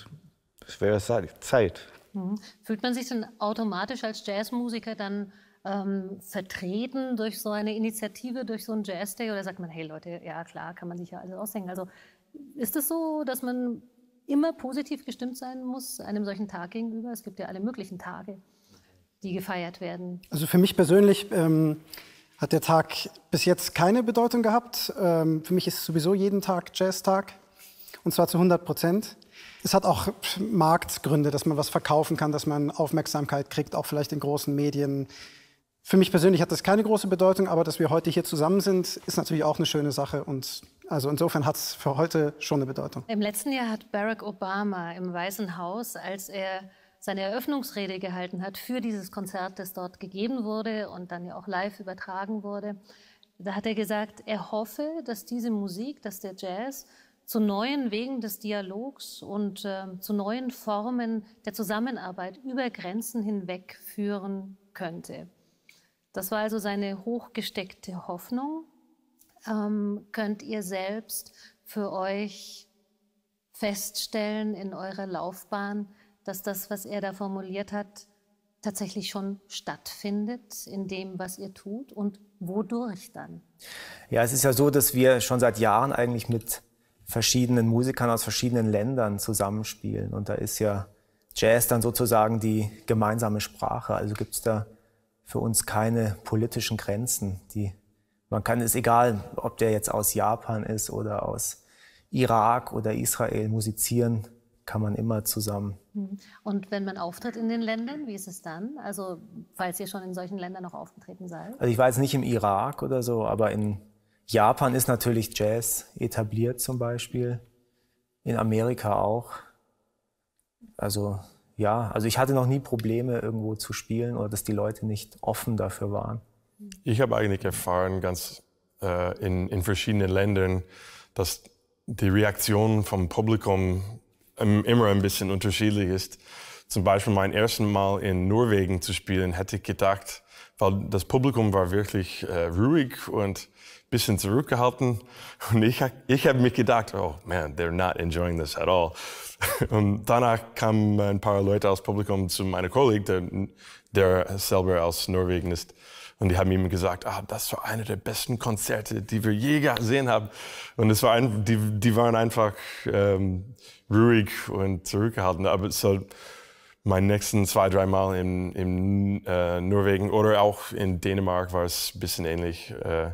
Es wäre Zeit. Mhm. Fühlt man sich denn automatisch als Jazzmusiker dann ähm, vertreten durch so eine Initiative, durch so einen Jazz Day oder sagt man, hey Leute, ja klar, kann man sich ja alles ausdenken. Also ist es so, dass man immer positiv gestimmt sein muss einem solchen Tag gegenüber? Es gibt ja alle möglichen Tage, die gefeiert werden. Also für mich persönlich ähm, hat der Tag bis jetzt keine Bedeutung gehabt. Ähm, für mich ist sowieso jeden Tag Jazztag und zwar zu hundert Prozent. Es hat auch Marktgründe, dass man was verkaufen kann, dass man Aufmerksamkeit kriegt, auch vielleicht in großen Medien. Für mich persönlich hat das keine große Bedeutung, aber dass wir heute hier zusammen sind, ist natürlich auch eine schöne Sache. Und also insofern hat es für heute schon eine Bedeutung. Im letzten Jahr hat Barack Obama im Weißen Haus, als er seine Eröffnungsrede gehalten hat für dieses Konzert, das dort gegeben wurde und dann ja auch live übertragen wurde, da hat er gesagt, er hoffe, dass diese Musik, dass der Jazz zu neuen Wegen des Dialogs und äh, zu neuen Formen der Zusammenarbeit über Grenzen hinweg führen könnte. Das war also seine hochgesteckte Hoffnung. Ähm, könnt ihr selbst für euch feststellen in eurer Laufbahn, dass das, was er da formuliert hat, tatsächlich schon stattfindet in dem, was ihr tut und wodurch dann? Ja, es ist ja so, dass wir schon seit Jahren eigentlich mit verschiedenen Musikern aus verschiedenen Ländern zusammenspielen. Und da ist ja Jazz dann sozusagen die gemeinsame Sprache. Also gibt es da für uns keine politischen Grenzen. Die, man kann, es egal, ob der jetzt aus Japan ist oder aus Irak oder Israel musizieren kann man immer zusammen. Und wenn man auftritt in den Ländern, wie ist es dann? Also, falls ihr schon in solchen Ländern noch aufgetreten seid? Also ich war jetzt nicht im Irak oder so, aber in Japan ist natürlich Jazz etabliert zum Beispiel. In Amerika auch. Also ja, also ich hatte noch nie Probleme, irgendwo zu spielen oder dass die Leute nicht offen dafür waren. Ich habe eigentlich erfahren, ganz äh, in, in verschiedenen Ländern, dass die Reaktion vom Publikum immer ein bisschen unterschiedlich ist. Zum Beispiel mein erstes Mal in Norwegen zu spielen, hätte ich gedacht, weil das Publikum war wirklich äh, ruhig und ein bisschen zurückgehalten. Und ich, ich habe mich gedacht, oh man, they're not enjoying this at all. Und danach kamen ein paar Leute aus Publikum zu meinem Kollegen, der, der selber aus Norwegen ist. Und die haben ihm gesagt, ah, das war eine der besten Konzerte, die wir je gesehen haben. Und es war ein, die, die waren einfach ähm, ruhig und zurückgehalten. Aber so meine nächsten zwei, drei Mal in, in äh, Norwegen oder auch in Dänemark war es ein bisschen ähnlich. Äh,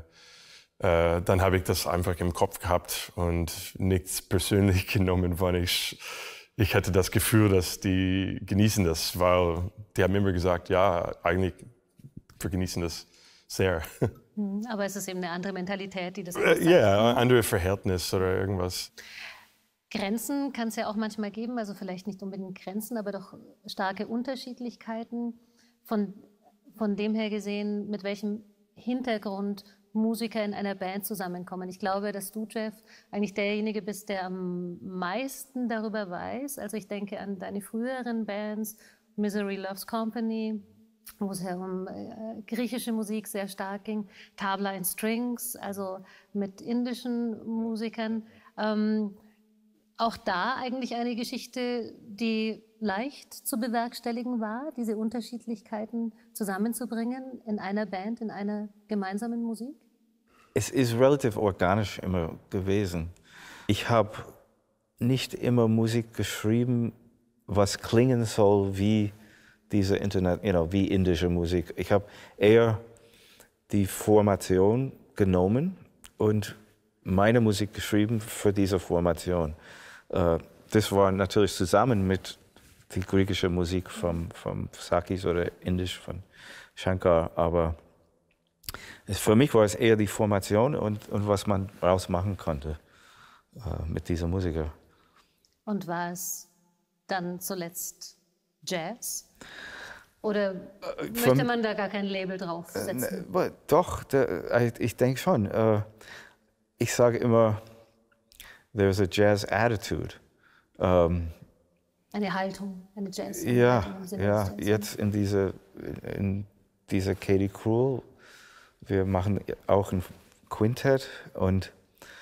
äh, dann habe ich das einfach im Kopf gehabt und nichts persönlich genommen, weil ich, ich hatte das Gefühl, dass die genießen das, weil die haben immer gesagt, ja, eigentlich wir genießen das sehr. Aber es ist eben eine andere Mentalität, die das Ja, yeah, andere Verhältnis oder irgendwas. Grenzen kann es ja auch manchmal geben, also vielleicht nicht unbedingt Grenzen, aber doch starke Unterschiedlichkeiten. Von, von dem her gesehen, mit welchem Hintergrund Musiker in einer Band zusammenkommen. Ich glaube, dass du, Jeff, eigentlich derjenige bist, der am meisten darüber weiß. Also ich denke an deine früheren Bands, Misery Loves Company, wo es ja um äh, griechische Musik sehr stark ging, Tabla in Strings, also mit indischen Musikern. Ähm, auch da eigentlich eine Geschichte, die leicht zu bewerkstelligen war, diese Unterschiedlichkeiten zusammenzubringen in einer Band, in einer gemeinsamen Musik? Es ist relativ organisch immer gewesen. Ich habe nicht immer Musik geschrieben, was klingen soll wie diese Internet, you know, wie indische Musik. Ich habe eher die Formation genommen und meine Musik geschrieben für diese Formation. Uh, das war natürlich zusammen mit der griechischen Musik vom, vom Sakis oder Indisch von Shankar, aber es, für mich war es eher die Formation und, und was man rausmachen konnte uh, mit dieser Musiker. Und war es dann zuletzt Jazz? Oder uh, möchte man da gar kein Label draufsetzen? Uh, ne, doch, der, ich denke schon. Uh, ich sage immer, there's a jazz attitude. Um, eine Haltung, eine Jazz. Ja, ja. Jetzt in diese in diese Katie Krul, wir machen auch ein Quintett und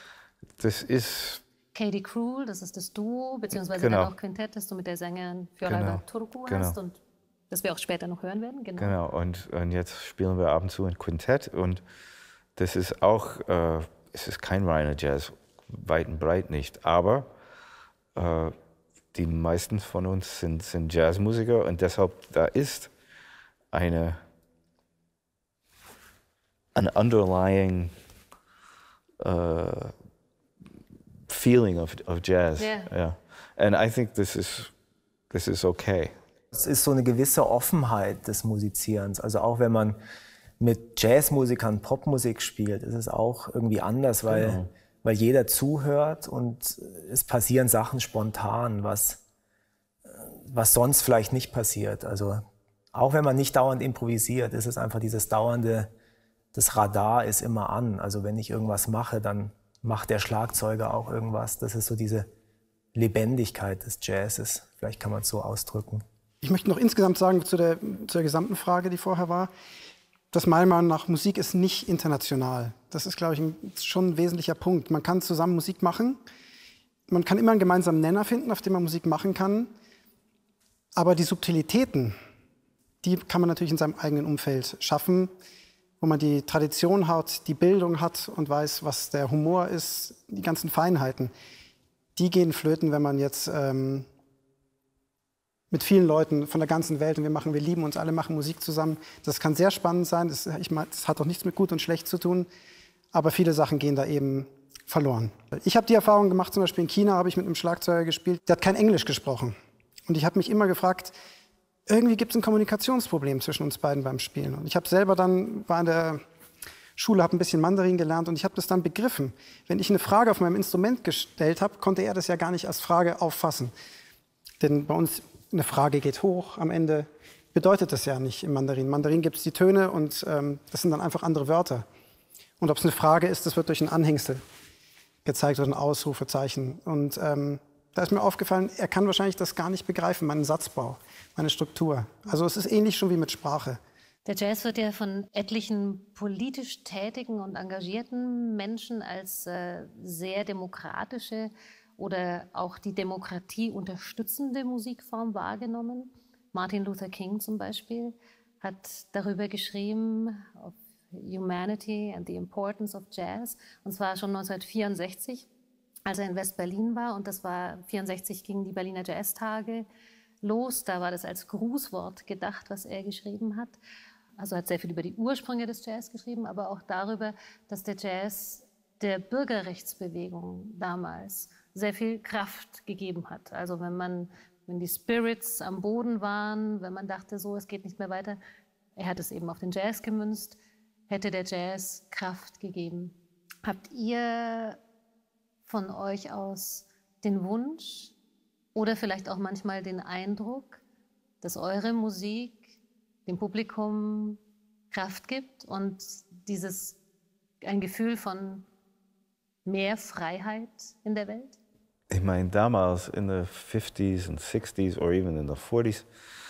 das ist Katie Krul, das ist das Duo beziehungsweise genau. dann auch Quintett, das du mit der Sängerin Fiorella genau. Turku genau. hast und das wir auch später noch hören werden. Genau. Genau. Und, und jetzt spielen wir ab und zu ein Quintett und das ist auch, äh, es ist kein reiner Jazz. Weit und breit nicht, aber äh, die meisten von uns sind, sind Jazzmusiker und deshalb da ist eine an underlying uh, feeling of, of jazz. Yeah. Yeah. And I think this is this is okay. Es ist so eine gewisse Offenheit des Musizierens, also auch wenn man mit Jazzmusikern Popmusik spielt, ist es auch irgendwie anders, weil genau. weil jeder zuhört und es passieren Sachen spontan, was, was sonst vielleicht nicht passiert. Also auch wenn man nicht dauernd improvisiert, ist es einfach dieses dauernde, das Radar ist immer an. Also wenn ich irgendwas mache, dann macht der Schlagzeuger auch irgendwas. Das ist so diese Lebendigkeit des Jazzes. Vielleicht kann man es so ausdrücken. Ich möchte noch insgesamt sagen zu der, zur gesamten Frage, die vorher war, dass meiner Meinung nach Musik ist nicht international. Das ist, glaube ich, ein, schon ein wesentlicher Punkt. Man kann zusammen Musik machen. Man kann immer einen gemeinsamen Nenner finden, auf dem man Musik machen kann. Aber die Subtilitäten, die kann man natürlich in seinem eigenen Umfeld schaffen, wo man die Tradition hat, die Bildung hat und weiß, was der Humor ist, die ganzen Feinheiten. Die gehen flöten, wenn man jetzt ähm, mit vielen Leuten von der ganzen Welt und wir machen, wir lieben uns alle, machen Musik zusammen. Das kann sehr spannend sein. Das, ich meine, das hat auch nichts mit gut und schlecht zu tun. Aber viele Sachen gehen da eben verloren. Ich habe die Erfahrung gemacht, zum Beispiel in China habe ich mit einem Schlagzeuger gespielt, der hat kein Englisch gesprochen. Und ich habe mich immer gefragt, irgendwie gibt es ein Kommunikationsproblem zwischen uns beiden beim Spielen. Und ich habe selber dann, war in der Schule, habe ein bisschen Mandarin gelernt und ich habe das dann begriffen. Wenn ich eine Frage auf meinem Instrument gestellt habe, konnte er das ja gar nicht als Frage auffassen. Denn bei uns, eine Frage geht hoch, am Ende bedeutet das ja nicht im Mandarin. Im Mandarin gibt es die Töne und ähm, das sind dann einfach andere Wörter. Und ob es eine Frage ist, das wird durch ein Anhängsel gezeigt oder ein Ausrufezeichen. Und ähm, da ist mir aufgefallen, er kann wahrscheinlich das gar nicht begreifen, meinen Satzbau, meine Struktur. Also es ist ähnlich schon wie mit Sprache. Der Jazz wird ja von etlichen politisch tätigen und engagierten Menschen als äh, sehr demokratische oder auch die Demokratie unterstützende Musikform wahrgenommen. Martin Luther King zum Beispiel hat darüber geschrieben, auf Humanity and the Importance of Jazz, und zwar schon neunzehnhundertvierundsechzig, als er in West-Berlin war. Und das war vierundsechzig gingen die Berliner Jazztage los. Da war das als Grußwort gedacht, was er geschrieben hat. Also er hat sehr viel über die Ursprünge des Jazz geschrieben, aber auch darüber, dass der Jazz der Bürgerrechtsbewegung damals sehr viel Kraft gegeben hat. Also wenn man, wenn die Spirits am Boden waren, wenn man dachte, so, es geht nicht mehr weiter, er hat es eben auf den Jazz gemünzt, hätte der Jazz Kraft gegeben. Habt ihr von euch aus den Wunsch oder vielleicht auch manchmal den Eindruck, dass eure Musik dem Publikum Kraft gibt und dieses ein Gefühl von mehr Freiheit in der Welt? Ich meine, damals in den fifties and sixties or even in the forties,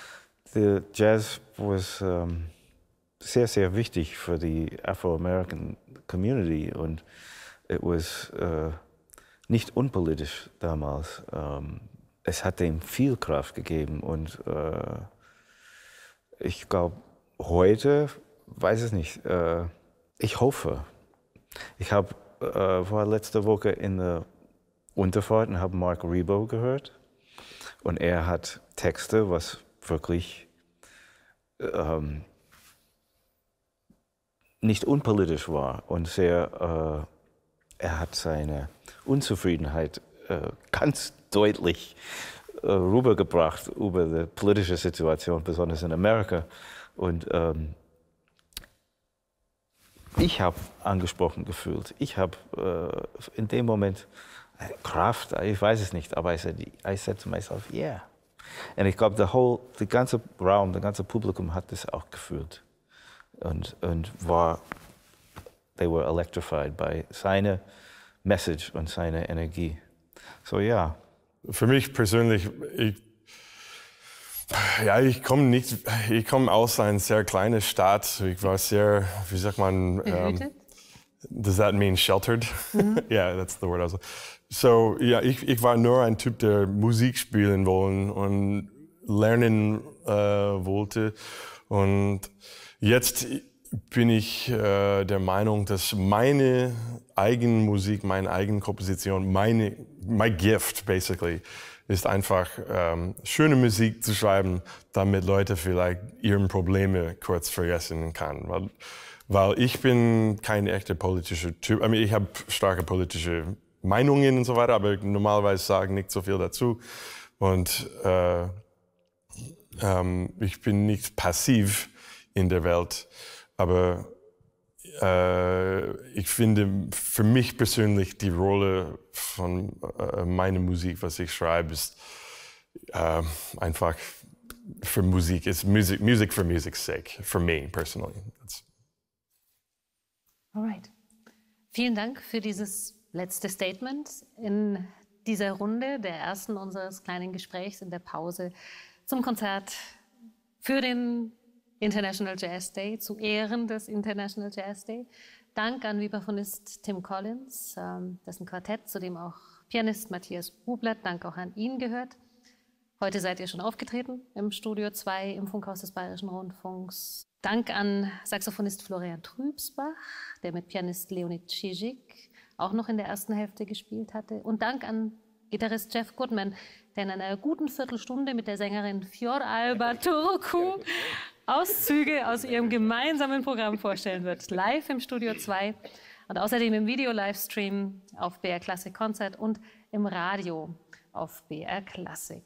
the Jazz was um, sehr, sehr wichtig für die Afro-American Community und it was uh, nicht unpolitisch damals. Um, es hat ihm viel Kraft gegeben und uh, ich glaube, heute, weiß ich nicht, uh, ich hoffe. Ich habe uh, war letzte Woche in der Unterfahrt und habe Mark Ribot gehört und er hat Texte, was wirklich um, nicht unpolitisch war und sehr, äh, er hat seine Unzufriedenheit äh, ganz deutlich äh, rübergebracht über die politische Situation, besonders in Amerika. Und ähm, ich habe angesprochen gefühlt. Ich habe äh, in dem Moment äh, Kraft, ich weiß es nicht, aber I said, I said to myself, yeah. Und ich glaube, der whole, der ganze Raum, das ganze Publikum hat das auch gefühlt. Und, und war, they were electrified by seine Message und seine Energie. So ja. Für mich persönlich, ich, ja, ich komme nicht, ich komme aus einer sehr kleinen Stadt. Ich war sehr, wie sagt man, um, does that mean sheltered? Mhm. Yeah, that's the word. Also, so ja, ich, ich war nur ein Typ, der Musik spielen wollen und lernen äh, wollte und jetzt bin ich äh, der Meinung, dass meine eigene Musik, meine eigene Komposition, meine, my gift basically, ist einfach ähm, schöne Musik zu schreiben, damit Leute vielleicht ihre Probleme kurz vergessen können. Weil, weil ich bin kein echter politischer Typ. I mean, ich habe starke politische Meinungen und so weiter, aber normalerweise sage nicht so viel dazu. Und äh, ähm, ich bin nicht passiv in der Welt, aber äh, ich finde für mich persönlich die Rolle von äh, meiner Musik, was ich schreibe, ist äh, einfach für Musik, ist Music, Music for music's sake, for me personally. That's Alright. Vielen Dank für dieses letzte Statement in dieser Runde, der ersten unseres kleinen Gesprächs in der Pause zum Konzert für den International Jazz Day, zu Ehren des International Jazz Day. Dank an Vibraphonist Tim Collins, dessen Quartett, zu dem auch Pianist Matthias Hublatt, Dank auch an ihn gehört. Heute seid ihr schon aufgetreten im Studio zwei im Funkhaus des Bayerischen Rundfunks. Dank an Saxophonist Florian Trübsbach, der mit Pianist Leonid Czizik auch noch in der ersten Hälfte gespielt hatte. Und Dank an Gitarrist Jeff Goodman, der in einer guten Viertelstunde mit der Sängerin Fioralba Turku Auszüge aus ihrem gemeinsamen Programm vorstellen wird. Live im Studio zwei und außerdem im Video-Livestream auf B R Classic Konzert und im Radio auf B R Classic.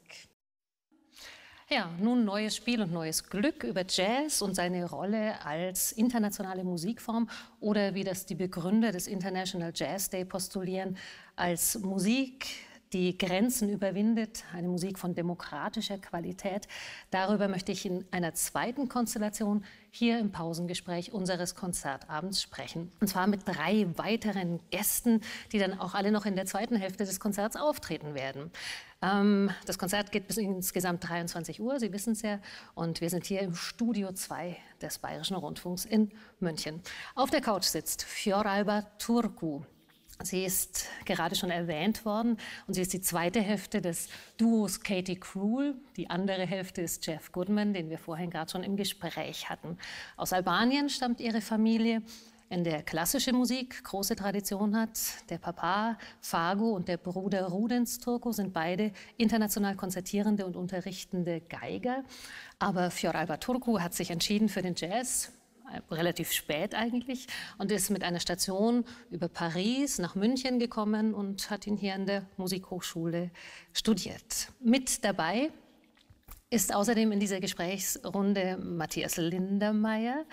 Ja, nun neues Spiel und neues Glück über Jazz und seine Rolle als internationale Musikform oder wie das die Begründer des International Jazz Day postulieren, als Musik, die Grenzen überwindet, eine Musik von demokratischer Qualität. Darüber möchte ich in einer zweiten Konstellation hier im Pausengespräch unseres Konzertabends sprechen. Und zwar mit drei weiteren Gästen, die dann auch alle noch in der zweiten Hälfte des Konzerts auftreten werden. Ähm, das Konzert geht bis insgesamt dreiundzwanzig Uhr, Sie wissen es ja, und wir sind hier im Studio zwei des Bayerischen Rundfunks in München. Auf der Couch sitzt Fioralba Turcu. Sie ist gerade schon erwähnt worden und sie ist die zweite Hälfte des Duos Katie Krul. Die andere Hälfte ist Jeff Goodman, den wir vorhin gerade schon im Gespräch hatten. Aus Albanien stammt ihre Familie, in der klassische Musik große Tradition hat. Der Papa Fago und der Bruder Rudens Turcu sind beide international konzertierende und unterrichtende Geiger. Aber Fioralba Turcu hat sich entschieden für den Jazz, relativ spät eigentlich, und ist mit einer Station über Paris nach München gekommen und hat ihn hier an der Musikhochschule studiert. Mit dabei ist außerdem in dieser Gesprächsrunde Matthias Lindermeier,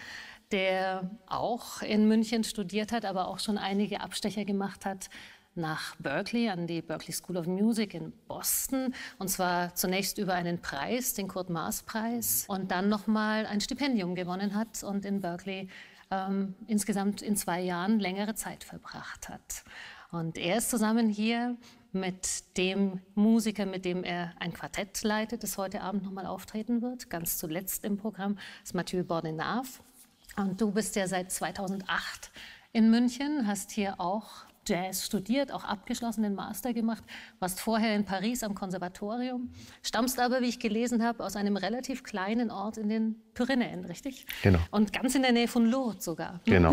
der auch in München studiert hat, aber auch schon einige Abstecher gemacht hat nach Berklee, an die Berklee School of Music in Boston, und zwar zunächst über einen Preis, den Kurt-Maas-Preis, und dann nochmal ein Stipendium gewonnen hat und in Berklee ähm, insgesamt in zwei Jahren längere Zeit verbracht hat. Und er ist zusammen hier mit dem Musiker, mit dem er ein Quartett leitet, das heute Abend nochmal auftreten wird, ganz zuletzt im Programm, das ist Mathieu Bordenave. Und du bist ja seit zweitausendacht in München, hast hier auch Jazz studiert, auch abgeschlossen, den Master gemacht, warst vorher in Paris am Konservatorium, stammst aber, wie ich gelesen habe, aus einem relativ kleinen Ort in den Pyrenäen, richtig? Genau. Und ganz in der Nähe von Lourdes sogar. Genau.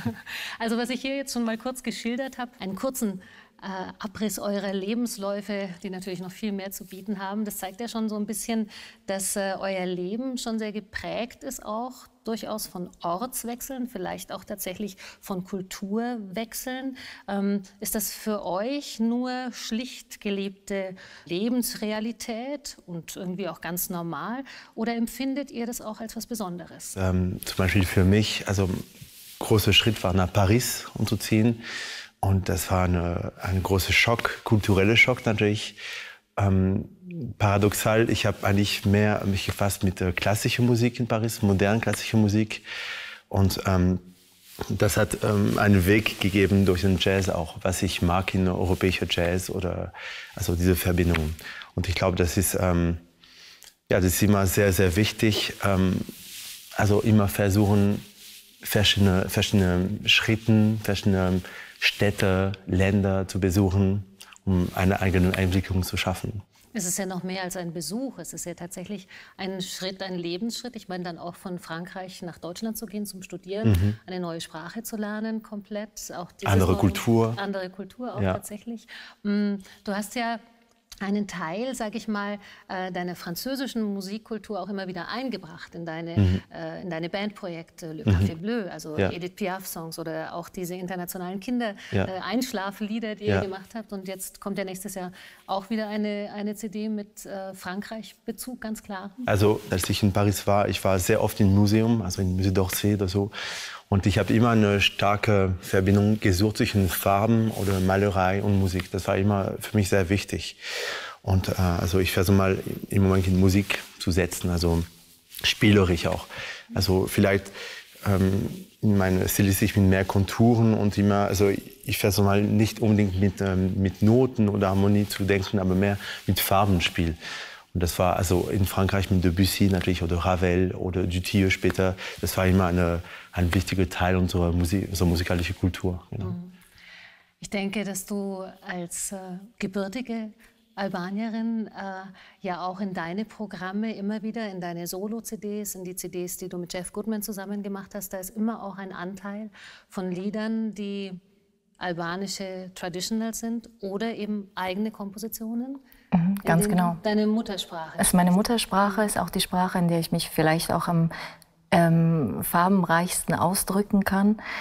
Also was ich hier jetzt schon mal kurz geschildert habe, einen kurzen äh, Abriss eurer Lebensläufe, die natürlich noch viel mehr zu bieten haben, das zeigt ja schon so ein bisschen, dass äh, euer Leben schon sehr geprägt ist auch durchaus von Ortswechseln, vielleicht auch tatsächlich von Kulturwechseln. Ähm, ist das für euch nur schlicht gelebte Lebensrealität und irgendwie auch ganz normal? Oder empfindet ihr das auch als was Besonderes? Ähm, zum Beispiel für mich, also ein großer Schritt war nach Paris umzuziehen. Und das war eine, ein großer Schock, kultureller Schock natürlich. Ähm, paradoxal, ich habe eigentlich mehr mich gefasst mit äh, klassischer Musik in Paris, modernen klassischer Musik. Und ähm, das hat ähm, einen Weg gegeben durch den Jazz auch, was ich mag in europäischer Jazz oder also diese Verbindung. Und ich glaube, das ist ähm, ja, das ist immer sehr, sehr wichtig. Ähm, also immer versuchen, verschiedene, verschiedene Schritte, verschiedene Städte, Länder zu besuchen, um eine eigene Entwicklung zu schaffen. Es ist ja noch mehr als ein Besuch. Es ist ja tatsächlich ein Schritt, ein Lebensschritt. Ich meine, dann auch von Frankreich nach Deutschland zu gehen zum Studieren, mhm. eine neue Sprache zu lernen, komplett. Auch andere neue, Kultur. Andere Kultur auch ja. tatsächlich. Du hast ja einen Teil, sage ich mal, deiner französischen Musikkultur auch immer wieder eingebracht in deine, mhm. äh, in deine Bandprojekte, Le Café mhm. Bleu, also ja. Edith Piaf-Songs oder auch diese internationalen Kinder-Einschlaflieder, ja. äh, die ja. ihr gemacht habt. Und jetzt kommt ja nächstes Jahr auch wieder eine, eine C D mit äh, Frankreich-Bezug, ganz klar. Also als ich in Paris war, ich war sehr oft im Museum, also im Musée d'Orsay oder so. Und ich habe immer eine starke Verbindung gesucht zwischen Farben oder Malerei und Musik. Das war immer für mich sehr wichtig. Und äh, also ich versuche mal im Moment in Musik zu setzen, also spielerisch auch. Also vielleicht ähm, in meiner Stilistik mit mehr Konturen und immer, also ich versuche mal nicht unbedingt mit, ähm, mit Noten oder Harmonie zu denken, aber mehr mit Farbenspiel. Und das war also in Frankreich mit Debussy natürlich oder Ravel oder Dutilleux später. Das war immer eine, ein wichtiger Teil unserer, Musik, unserer musikalischen Kultur. Genau. Ich denke, dass du als äh, gebürtige Albanierin äh, ja auch in deine Programme immer wieder, in deine Solo-C Ds, in die C Ds, die du mit Jeff Goodman zusammen gemacht hast, da ist immer auch ein Anteil von Liedern, die albanische Traditionals sind oder eben eigene Kompositionen. Mhm, ganz genau. Deine Muttersprache. Es ist meine Muttersprache, ist auch die Sprache, in der ich mich vielleicht auch am ähm, farbenreichsten ausdrücken kann.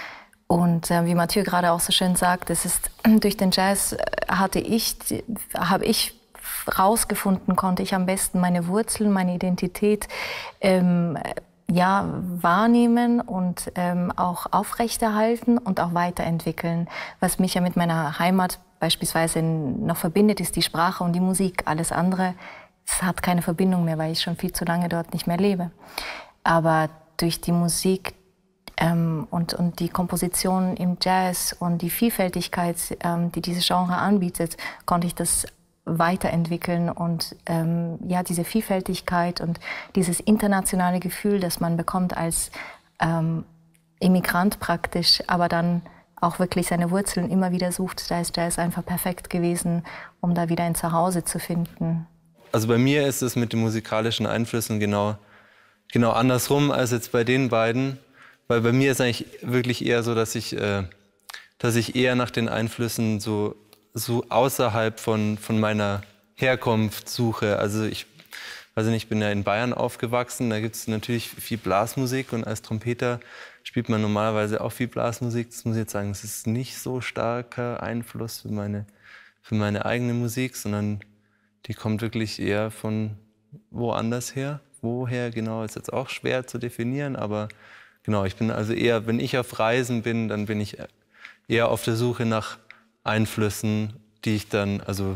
Und äh, wie Mathieu gerade auch so schön sagt, es ist durch den Jazz hatte ich, habe ich rausgefunden, konnte ich am besten meine Wurzeln, meine Identität ähm, ja, wahrnehmen und ähm, auch aufrechterhalten und auch weiterentwickeln. Was mich ja mit meiner Heimat beispielsweise noch verbindet, ist die Sprache und die Musik. Alles andere, es hat keine Verbindung mehr, weil ich schon viel zu lange dort nicht mehr lebe. Aber durch die Musik ähm, und, und die Komposition im Jazz und die Vielfältigkeit, ähm, die dieses Genre anbietet, konnte ich das weiterentwickeln und ähm, ja, diese Vielfältigkeit und dieses internationale Gefühl, das man bekommt als ähm, Immigrant praktisch, aber dann auch wirklich seine Wurzeln immer wieder sucht, da ist Jazz einfach perfekt gewesen, um da wieder ein Zuhause zu finden. Also bei mir ist es mit den musikalischen Einflüssen genau, genau andersrum als jetzt bei den beiden, weil bei mir ist eigentlich wirklich eher so, dass ich, äh, dass ich eher nach den Einflüssen so so außerhalb von, von meiner Herkunft suche. Also ich, weiß nicht, ich bin ja in Bayern aufgewachsen, da gibt es natürlich viel Blasmusik und als Trompeter spielt man normalerweise auch viel Blasmusik. Das muss ich jetzt sagen, es ist nicht so starker Einfluss für meine, für meine eigene Musik, sondern die kommt wirklich eher von woanders her. Woher genau ist jetzt auch schwer zu definieren, aber genau, ich bin also eher, wenn ich auf Reisen bin, dann bin ich eher auf der Suche nach Einflüssen, die ich dann, also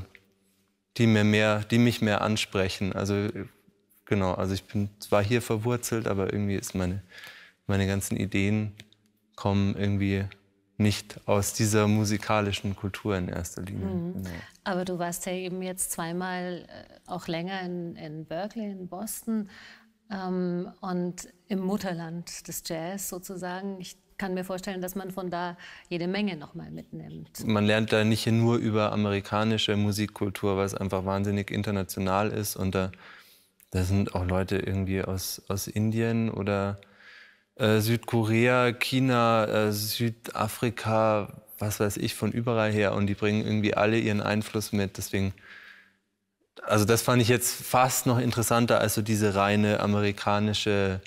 die mir mehr, die mich mehr ansprechen. Also genau, also ich bin zwar hier verwurzelt, aber irgendwie ist meine, meine ganzen Ideen kommen irgendwie nicht aus dieser musikalischen Kultur in erster Linie. Mhm. Genau. Aber du warst ja eben jetzt zweimal äh, auch länger in, in Berkeley, in Boston ähm, und im Mutterland des Jazz sozusagen. Ich kann mir vorstellen, dass man von da jede Menge noch mal mitnimmt. Man lernt da nicht nur über amerikanische Musikkultur, weil es einfach wahnsinnig international ist. Und da, da sind auch Leute irgendwie aus, aus Indien oder äh, Südkorea, China, äh, Südafrika, was weiß ich, von überall her. Und die bringen irgendwie alle ihren Einfluss mit. Deswegen, also das fand ich jetzt fast noch interessanter als so diese reine amerikanische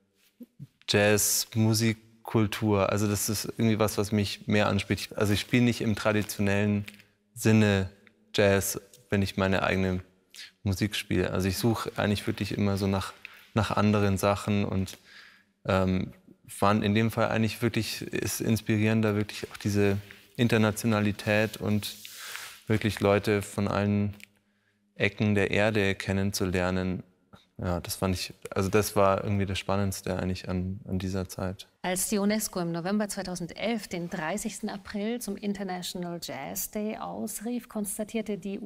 Jazz-Musik. Kultur. Also das ist irgendwie was, was mich mehr anspricht. Also ich spiele nicht im traditionellen Sinne Jazz, wenn ich meine eigene Musik spiele. Also ich suche eigentlich wirklich immer so nach, nach anderen Sachen und ähm, fand in dem Fall eigentlich wirklich, ist inspirierender wirklich auch diese Internationalität und wirklich Leute von allen Ecken der Erde kennenzulernen. Ja, das fand ich, also das war irgendwie das Spannendste eigentlich an, an dieser Zeit. Als die UNESCO im November zweitausendelf den dreißigsten April zum International Jazz Day ausrief, konstatierte die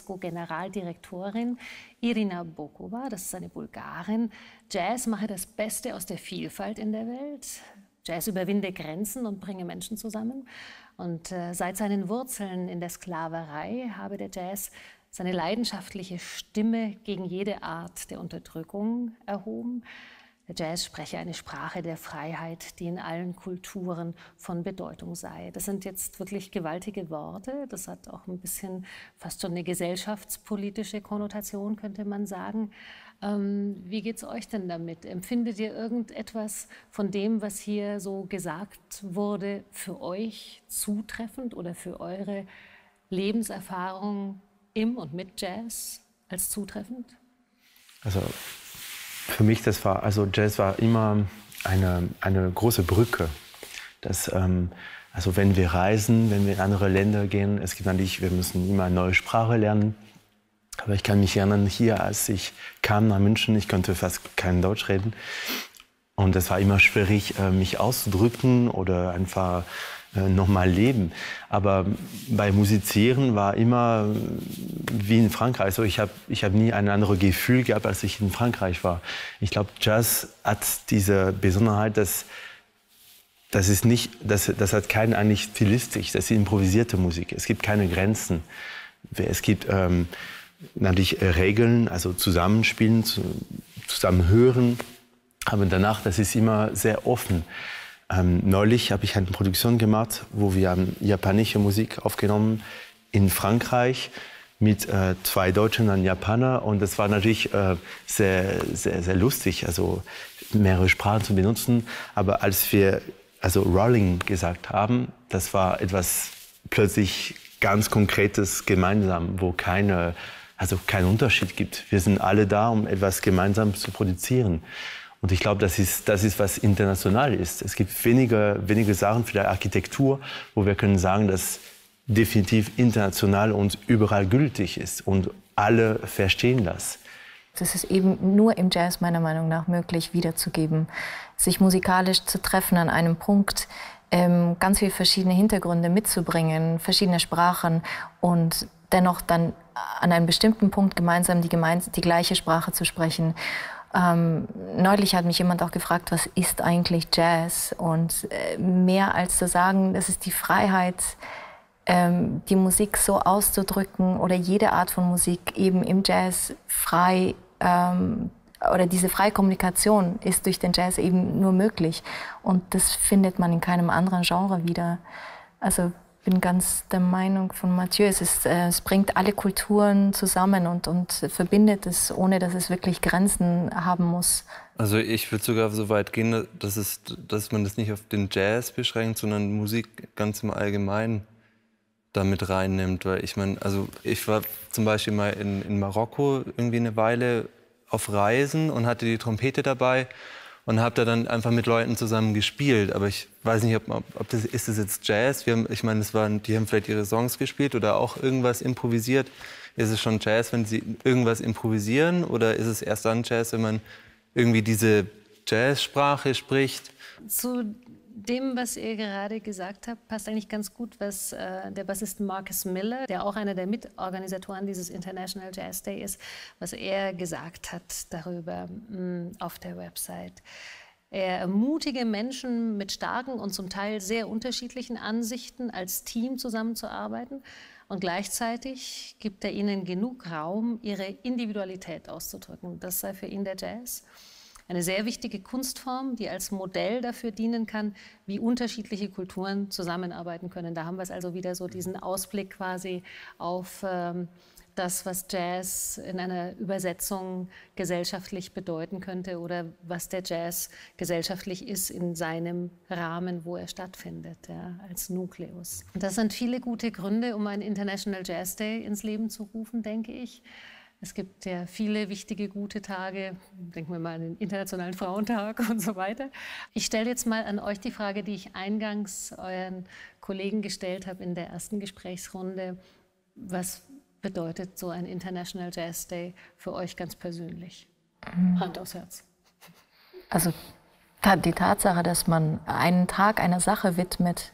UNESCO-Generaldirektorin Irina Bokova, das ist eine Bulgarin, Jazz mache das Beste aus der Vielfalt in der Welt. Jazz überwinde Grenzen und bringe Menschen zusammen. Und äh, seit seinen Wurzeln in der Sklaverei habe der Jazz seine leidenschaftliche Stimme gegen jede Art der Unterdrückung erhoben. Der Jazz spreche eine Sprache der Freiheit, die in allen Kulturen von Bedeutung sei. Das sind jetzt wirklich gewaltige Worte. Das hat auch ein bisschen fast schon eine gesellschaftspolitische Konnotation, könnte man sagen. Ähm, wie geht es euch denn damit? Empfindet ihr irgendetwas von dem, was hier so gesagt wurde, für euch zutreffend oder für eure Lebenserfahrung im und mit Jazz als zutreffend? Also für mich, das war, also Jazz war immer eine, eine große Brücke. Das, ähm, also wenn wir reisen, wenn wir in andere Länder gehen, es gibt natürlich, wir müssen immer eine neue Sprache lernen. Aber ich kann mich erinnern, hier, als ich kam nach München, ich konnte fast kein Deutsch reden. Und es war immer schwierig, mich auszudrücken oder einfach nochmal leben. Aber bei Musizieren war immer wie in Frankreich. Also ich habe ich hab nie ein anderes Gefühl gehabt, als ich in Frankreich war. Ich glaube, Jazz hat diese Besonderheit, dass das ist nicht, das, das hat keine eigentlich stilistisch, das ist improvisierte Musik. Es gibt keine Grenzen. Es gibt ähm, natürlich Regeln, also Zusammenspielen, zusammen hören. Aber danach, das ist immer sehr offen. Ähm, neulich habe ich eine Produktion gemacht, wo wir ähm, japanische Musik aufgenommen in Frankreich mit äh, zwei Deutschen und Japanern. Und das war natürlich äh, sehr, sehr, sehr lustig, also mehrere Sprachen zu benutzen. Aber als wir also Rolling gesagt haben, das war etwas plötzlich ganz Konkretes gemeinsam, wo keine, also keinen Unterschied gibt. Wir sind alle da, um etwas gemeinsam zu produzieren. Und ich glaube, das ist, das ist, was international ist. Es gibt wenige, wenige Sachen für die Architektur, wo wir können sagen, dass definitiv international und überall gültig ist. Und alle verstehen das. Das ist eben nur im Jazz meiner Meinung nach möglich wiederzugeben, sich musikalisch zu treffen an einem Punkt, ähm, ganz viele verschiedene Hintergründe mitzubringen, verschiedene Sprachen und dennoch dann an einem bestimmten Punkt gemeinsam die, gemeins die gleiche Sprache zu sprechen. Ähm, neulich hat mich jemand auch gefragt, was ist eigentlich Jazz? Und äh, mehr als zu sagen, das ist die Freiheit, ähm, die Musik so auszudrücken oder jede Art von Musik eben im Jazz frei ähm, oder diese freie Kommunikation ist durch den Jazz eben nur möglich. Und das findet man in keinem anderen Genre wieder. Also ich bin ganz der Meinung von Mathieu, es, ist, äh, es bringt alle Kulturen zusammen und, und verbindet es, ohne dass es wirklich Grenzen haben muss. Also ich würde sogar so weit gehen, dass, es, dass man das nicht auf den Jazz beschränkt, sondern Musik ganz im Allgemeinen damit reinnimmt. Weil ich meine, also ich war zum Beispiel mal in, in Marokko irgendwie eine Weile auf Reisen und hatte die Trompete dabei und habe da dann einfach mit Leuten zusammen gespielt. Aber ich weiß nicht, ob, ob das, ist das jetzt Jazz? Wir haben, ich meine, das waren, die haben vielleicht ihre Songs gespielt oder auch irgendwas improvisiert. Ist es schon Jazz, wenn sie irgendwas improvisieren? Oder ist es erst dann Jazz, wenn man irgendwie diese Jazzsprache spricht? Zu dem, was ihr gerade gesagt habt, passt eigentlich ganz gut, was äh, der Bassist Marcus Miller, der auch einer der Mitorganisatoren dieses International Jazz Day ist, was er gesagt hat darüber mh, auf der Website. Er ermutige Menschen mit starken und zum Teil sehr unterschiedlichen Ansichten als Team zusammenzuarbeiten und gleichzeitig gibt er ihnen genug Raum, ihre Individualität auszudrücken. Das sei für ihn der Jazz. Eine sehr wichtige Kunstform, die als Modell dafür dienen kann, wie unterschiedliche Kulturen zusammenarbeiten können. Da haben wir es also wieder so diesen Ausblick quasi auf ähm, das, was Jazz in einer Übersetzung gesellschaftlich bedeuten könnte oder was der Jazz gesellschaftlich ist in seinem Rahmen, wo er stattfindet, ja, als Nukleus. Und das sind viele gute Gründe, um einen International Jazz Day ins Leben zu rufen, denke ich. Es gibt ja viele wichtige, gute Tage, denken wir mal an den Internationalen Frauentag und so weiter. Ich stelle jetzt mal an euch die Frage, die ich eingangs euren Kollegen gestellt habe in der ersten Gesprächsrunde. Was bedeutet so ein International Jazz Day für euch ganz persönlich? Hand aufs Herz. Also die Tatsache, dass man einen Tag einer Sache widmet,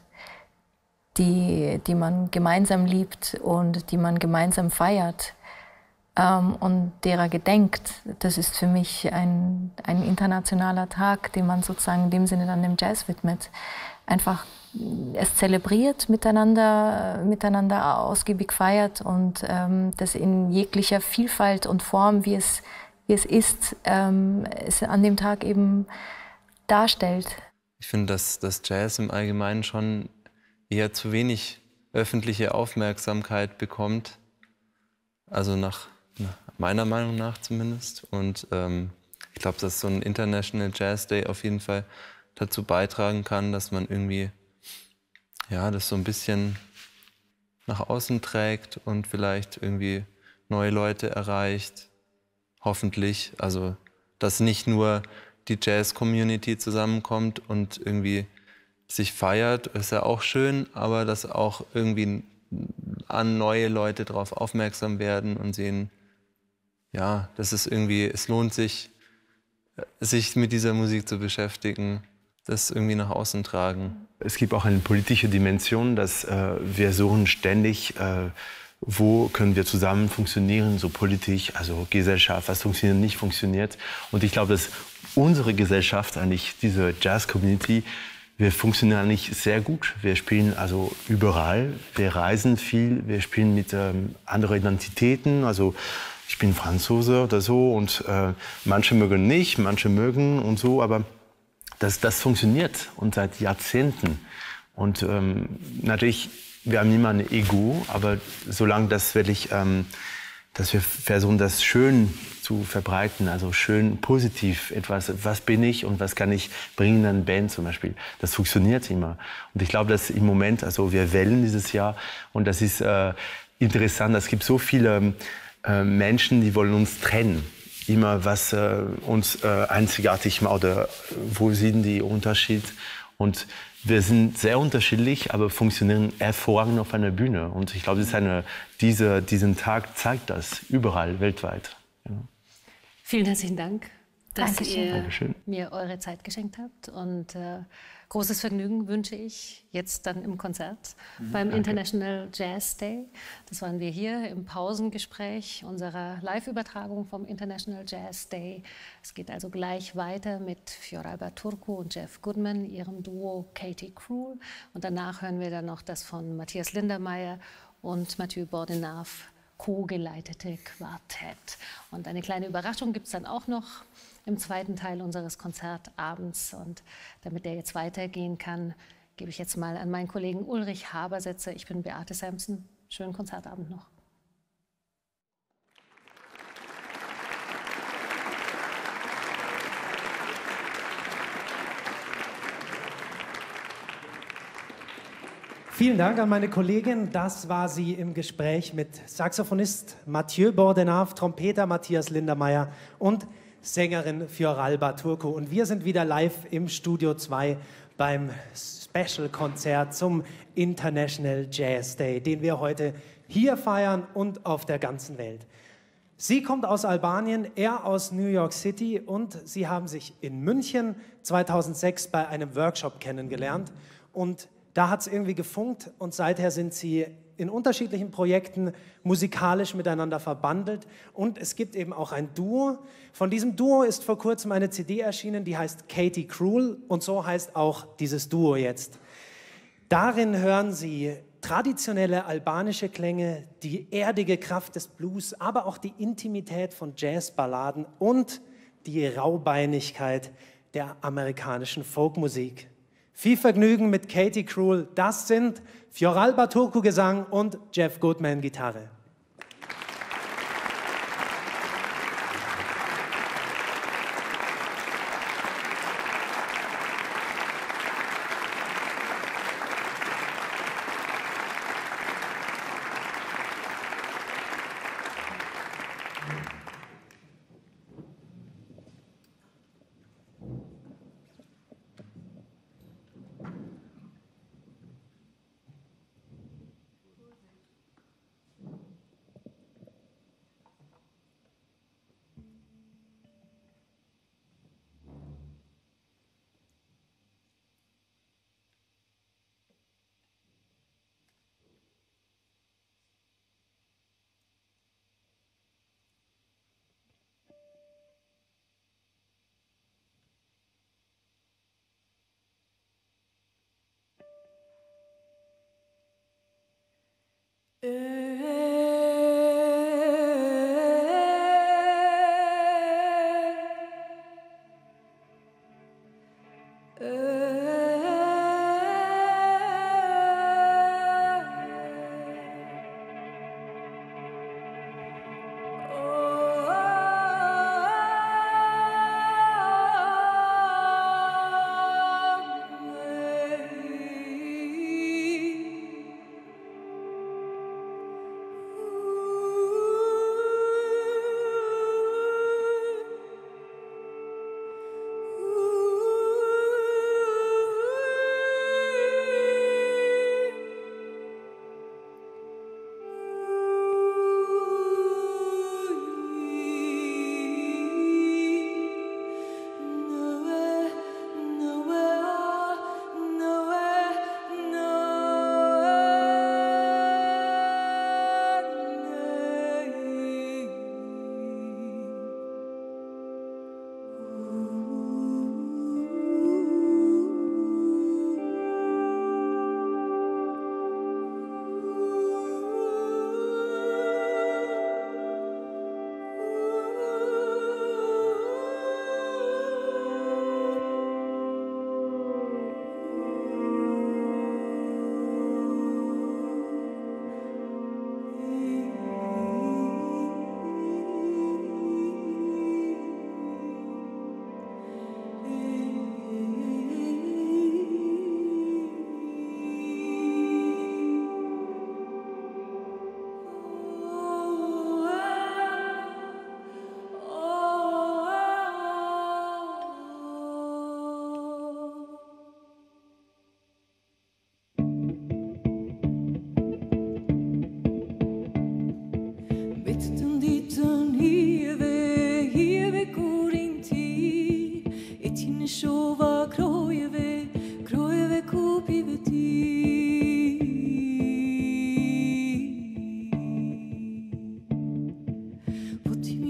die, die man gemeinsam liebt und die man gemeinsam feiert, Ähm, und derer gedenkt, das ist für mich ein, ein internationaler Tag, den man sozusagen in dem Sinne dann dem Jazz widmet. Einfach es zelebriert, miteinander, miteinander ausgiebig feiert und ähm, das in jeglicher Vielfalt und Form, wie es, wie es ist, ähm, es an dem Tag eben darstellt. Ich finde, dass das Jazz im Allgemeinen schon eher zu wenig öffentliche Aufmerksamkeit bekommt. Also nach meiner Meinung nach zumindest. Und ähm, ich glaube, dass so ein International Jazz Day auf jeden Fall dazu beitragen kann, dass man irgendwie ja, das so ein bisschen nach außen trägt und vielleicht irgendwie neue Leute erreicht. Hoffentlich. Also, dass nicht nur die Jazz-Community zusammenkommt und irgendwie sich feiert, ist ja auch schön, aber dass auch irgendwie an neue Leute darauf aufmerksam werden und sehen, ja, das ist irgendwie, es lohnt sich, sich mit dieser Musik zu beschäftigen, das irgendwie nach außen tragen. Es gibt auch eine politische Dimension, dass äh, wir suchen ständig, äh, wo können wir zusammen funktionieren, so politisch, also Gesellschaft, was funktioniert, nicht funktioniert. Und ich glaube, dass unsere Gesellschaft, eigentlich diese Jazz-Community, wir funktionieren eigentlich sehr gut. Wir spielen also überall, wir reisen viel, wir spielen mit ähm, anderen Identitäten, also ich bin Franzose oder so und äh, manche mögen nicht, manche mögen und so, aber das, das funktioniert und seit Jahrzehnten. Und ähm, natürlich, wir haben niemanden ein Ego, aber solange das wirklich ähm, dass wir versuchen, das schön zu verbreiten, also schön positiv etwas, was bin ich und was kann ich bringen in eine Band zum Beispiel. Das funktioniert immer. Und ich glaube, dass im Moment, also wir wählen dieses Jahr und das ist äh, interessant, es gibt so viele äh, Menschen, die wollen uns trennen. Immer was äh, uns äh, einzigartig macht oder wo sind die Unterschiede. Und wir sind sehr unterschiedlich, aber funktionieren hervorragend auf einer Bühne. Und ich glaube, das ist eine, diese, diesen Tag zeigt das überall weltweit. Ja. Vielen herzlichen Dank, dass Dankeschön. ihr Dankeschön. mir eure Zeit geschenkt habt. Und äh, großes Vergnügen wünsche ich jetzt dann im Konzert mhm, beim danke. International Jazz Day. Das waren wir hier im Pausengespräch unserer Live-Übertragung vom International Jazz Day. Es geht also gleich weiter mit Fioralba Turku und Jeff Goodman, ihrem Duo Katie Krul. Und danach hören wir dann noch das von Matthias Lindermeier und Mathieu Bordenave co-geleitete Quartett. Und eine kleine Überraschung gibt es dann auch noch im zweiten Teil unseres Konzertabends. Und damit der jetzt weitergehen kann, gebe ich jetzt mal an meinen Kollegen Ulrich Habersetzer. Ich bin Beate Sampson. Schönen Konzertabend noch. Vielen Dank an meine Kollegin. Das war sie im Gespräch mit Saxophonist Mathieu Bordenave, Trompeter Matthias Lindermeier und Sängerin Fioralba Turku. Und wir sind wieder live im Studio zwei beim Special-Konzert zum International Jazz Day, den wir heute hier feiern und auf der ganzen Welt. Sie kommt aus Albanien, er aus New York City und sie haben sich in München zweitausendsechs bei einem Workshop kennengelernt. Und da hat es irgendwie gefunkt und seither sind sie in unterschiedlichen Projekten musikalisch miteinander verbandelt. Und es gibt eben auch ein Duo. Von diesem Duo ist vor kurzem eine C D erschienen, die heißt Katie Krul. Und so heißt auch dieses Duo jetzt. Darin hören Sie traditionelle albanische Klänge, die erdige Kraft des Blues, aber auch die Intimität von Jazzballaden und die Raubeinigkeit der amerikanischen Folkmusik. Viel Vergnügen mit Katie Krul. Das sind Fioralba Turku Gesang und Jeff Goodman Gitarre.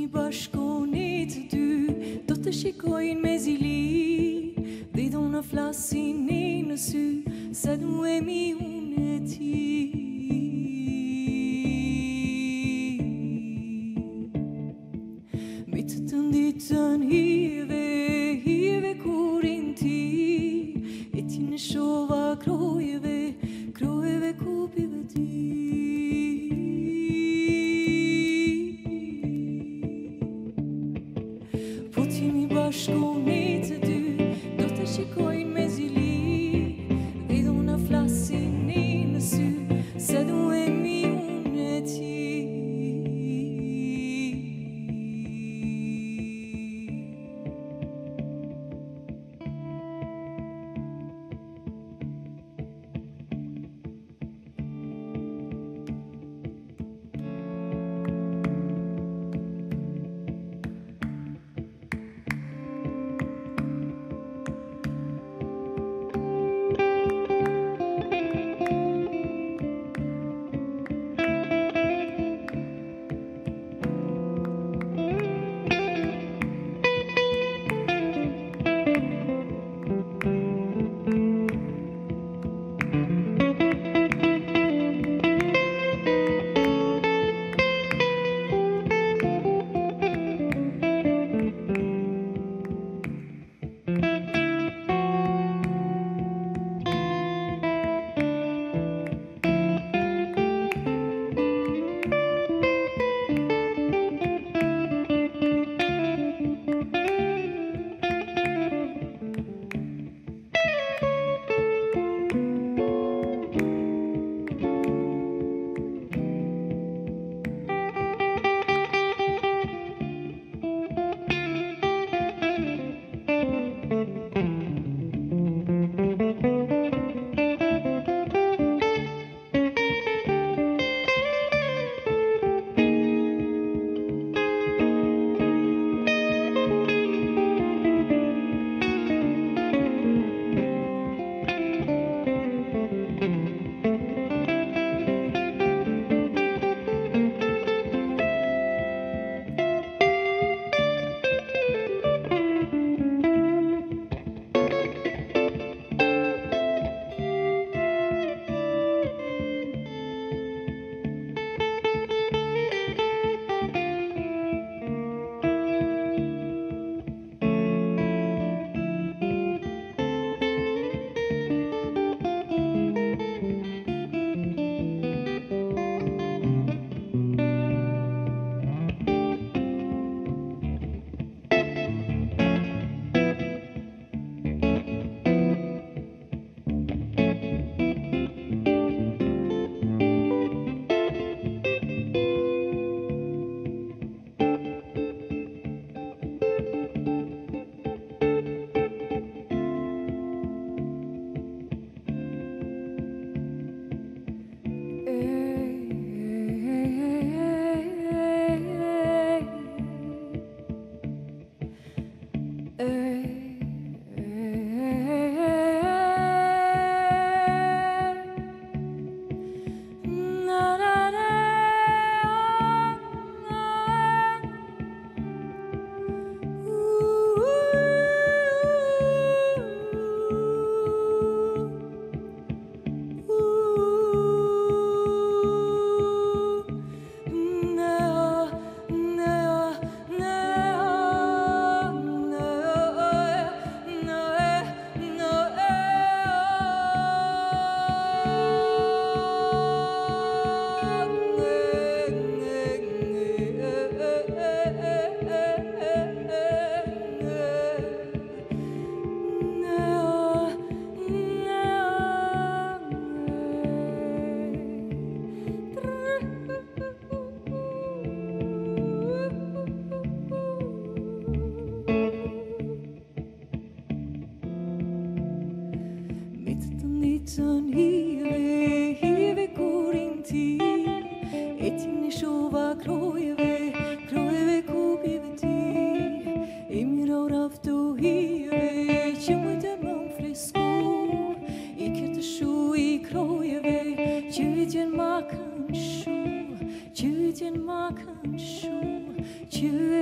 mi bashkonit dy do të shikojnë me zili, vedo në flasini në sy se duhemi unë e ti. Mi të të nditën hive, hive kurin ti, e ti në shova krojeve, krojeve kupive ti. Po ti mi bashkonit të dy, do të shikojnë me zili, vedo në flasini në sy, se duhemi unë e ti.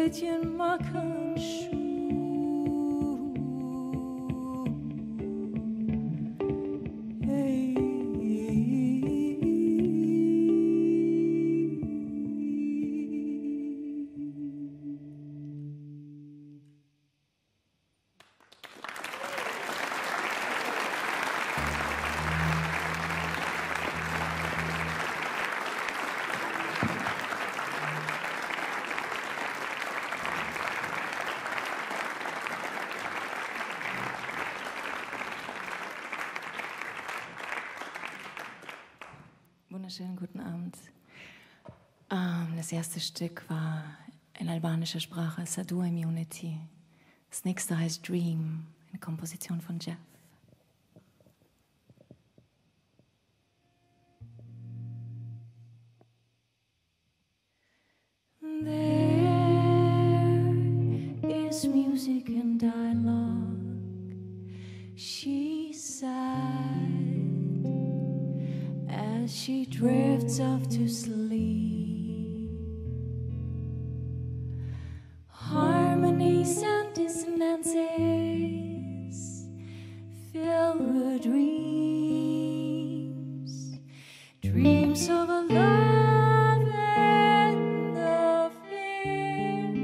Mädchen machen Schuh. Hey. Wunderschönen guten Abend. Ähm, das erste Stück war in albanischer Sprache, Sadu Immunity. Das nächste heißt Dream, eine Komposition von Jeff. There is music and dialogue. She sighed as she drifts off to sleep. Harmonies and dissonances fill her dreams, dreams of a love and of him.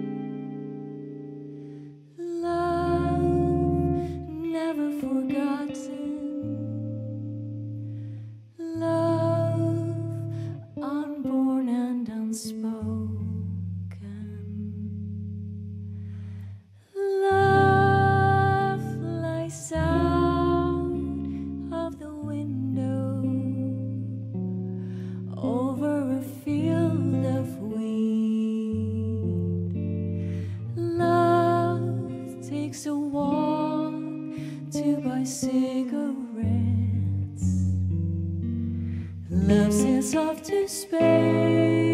Love never forgotten. Love unborn and unspoken. Love lies out of the window over a field of wheat. Love takes a walk to buy cigarettes. Love sails off to space.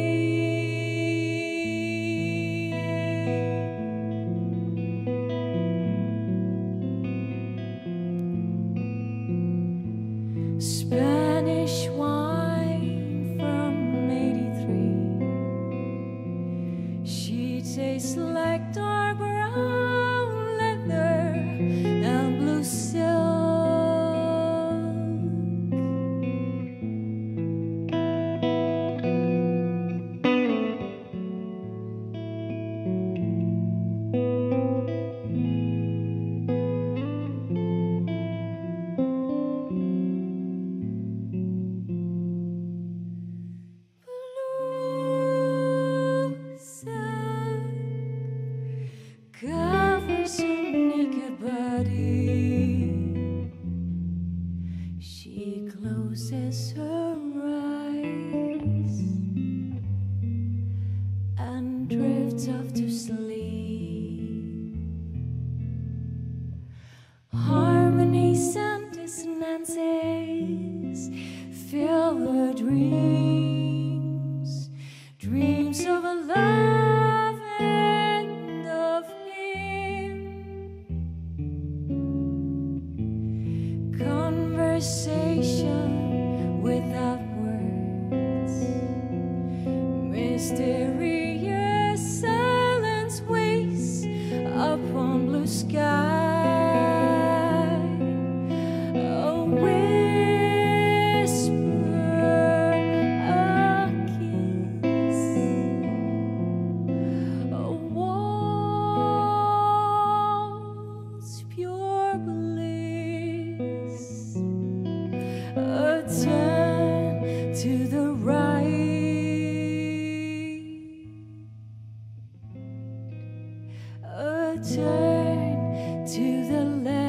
Spanish wine from eighty-three. She tastes like dark brown leather and blue silk. Covers her naked body. She closes her eyes and drifts off to sleep. Harmonies and dissonances fill her dreams, dreams of a love and of him. Conversation without words, mysterious silence waits upon blue sky. A whisper, a kiss, a waltz, pure bliss, a turn to the right, a turn to the left.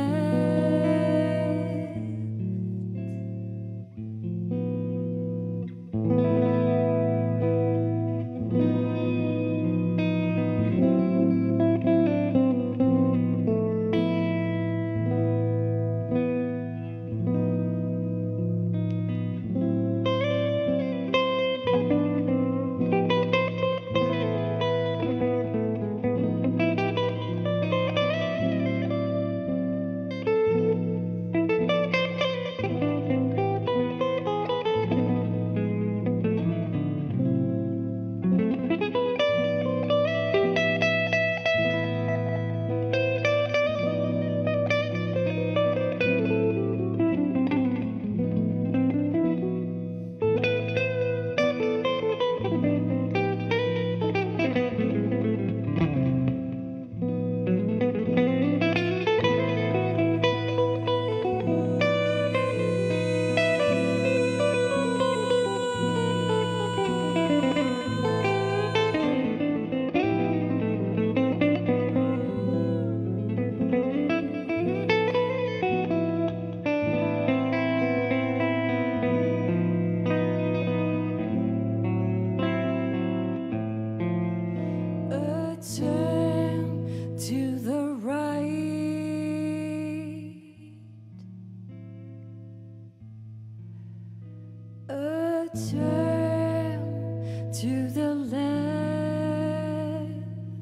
turn to the right. A turn to the left.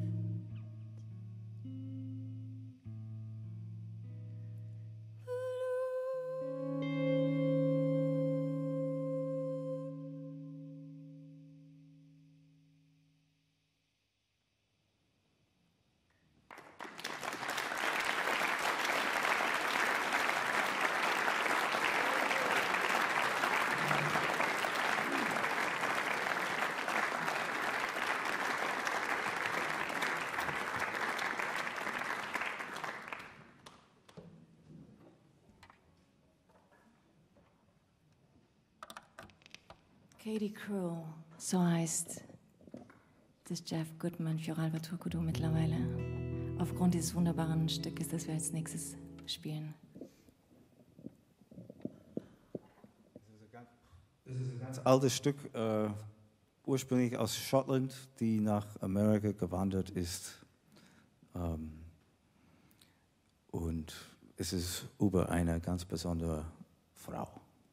Katie Crew, so heißt das Jeff Goodman Choral Turkudu mittlerweile. Aufgrund dieses wunderbaren Stückes, das wir als nächstes spielen. Das ist ein ganz altes Stück, äh, ursprünglich aus Schottland, die nach Amerika gewandert ist. Ähm, und es ist über eine ganz besondere Frau.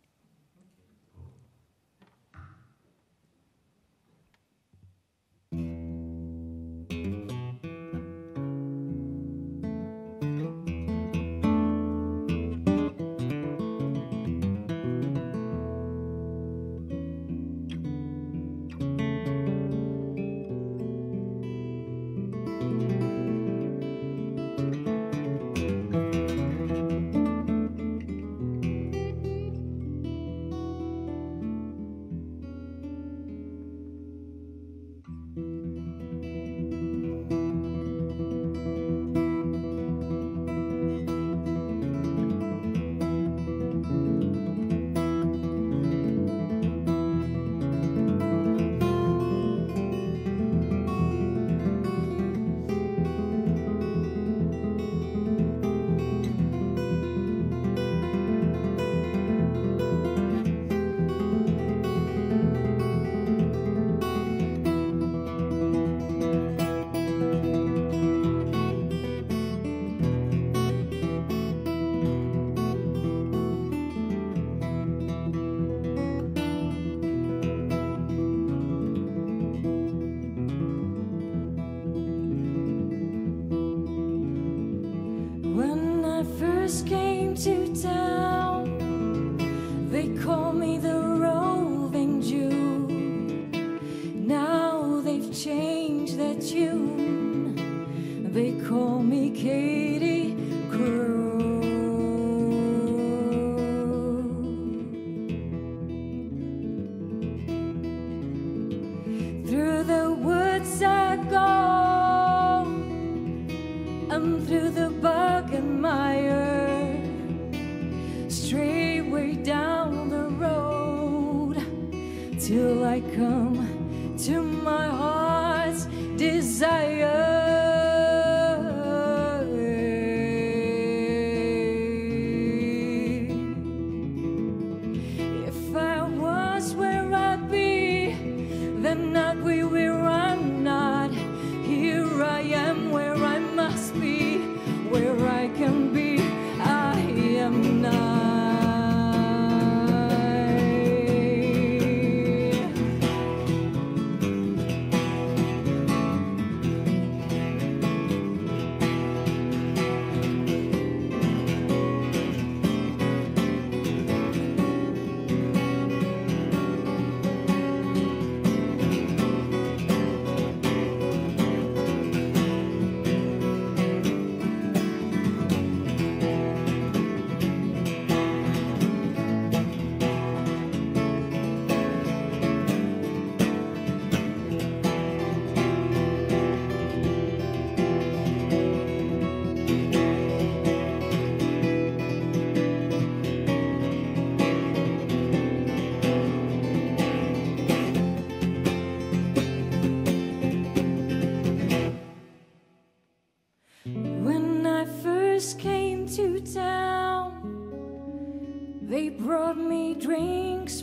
They brought me drinks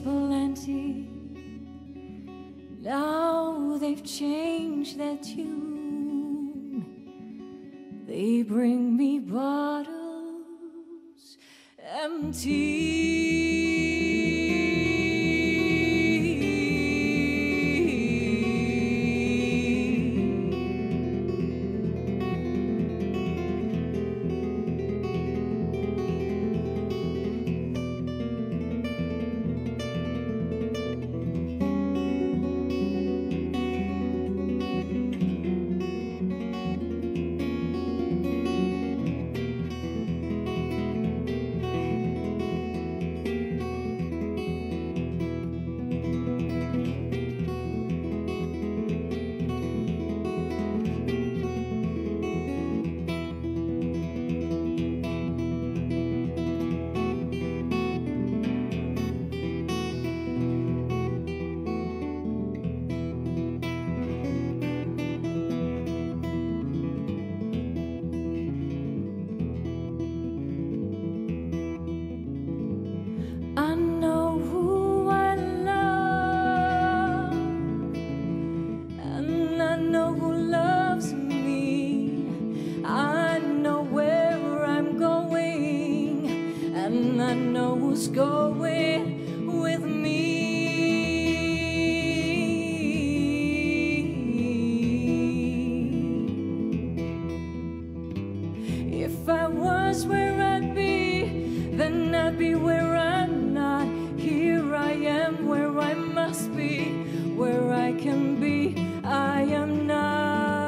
plenty. Now they've changed their tune. They bring me bottles going with me. If I was where I'd be, then I'd be where I'm not. Here I am where I must be, where I can be, I am not.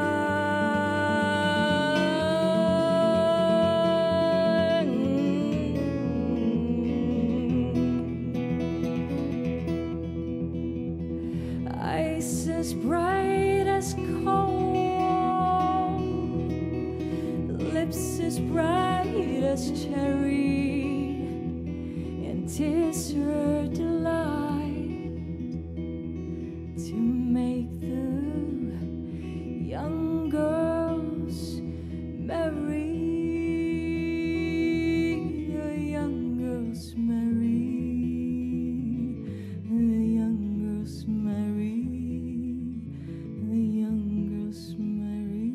Ice as bright as coal, lips as bright as cherry, and 'tis her delight to make the young girls merry, the young girls merry, the young girls merry, the young girls merry.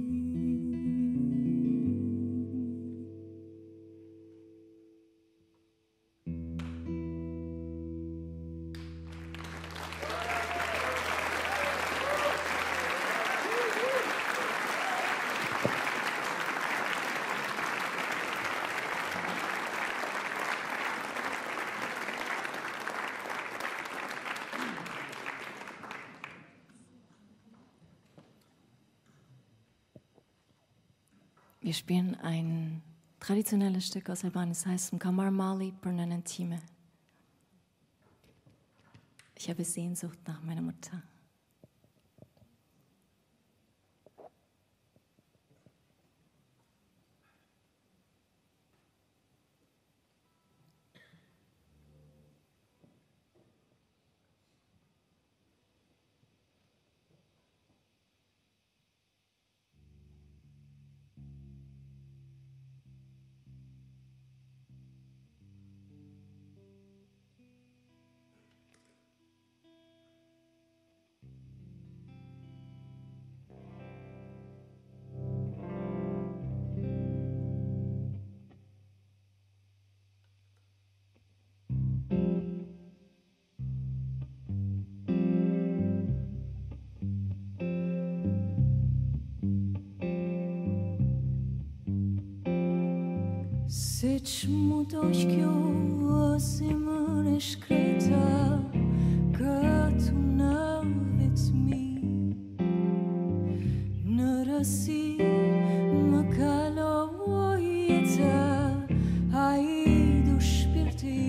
Wir spielen ein traditionelles Stück aus Albanien, es heißt Kamar Mali për nënën time. Ich habe Sehnsucht nach meiner Mutter. Siç mu do shkjo zemër e shkreta këtu në vetëmi, në rësi më kaloj jeta, hajdu shpirti,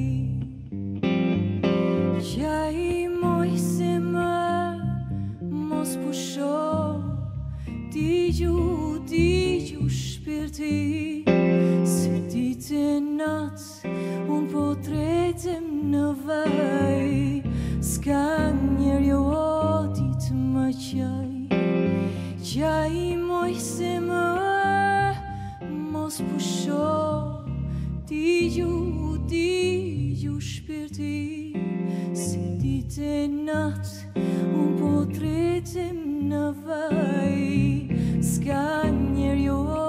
qaj moj zemër mos pusho, digju, digju shpirti. Ditë natë, unë po tretem në vaj, s'ka njerë jo oti të më qaj, qaj moj se më mos pusho, digju, digju shpirti, si ditë natë, unë po tretem në vaj, s'ka njerë jo oti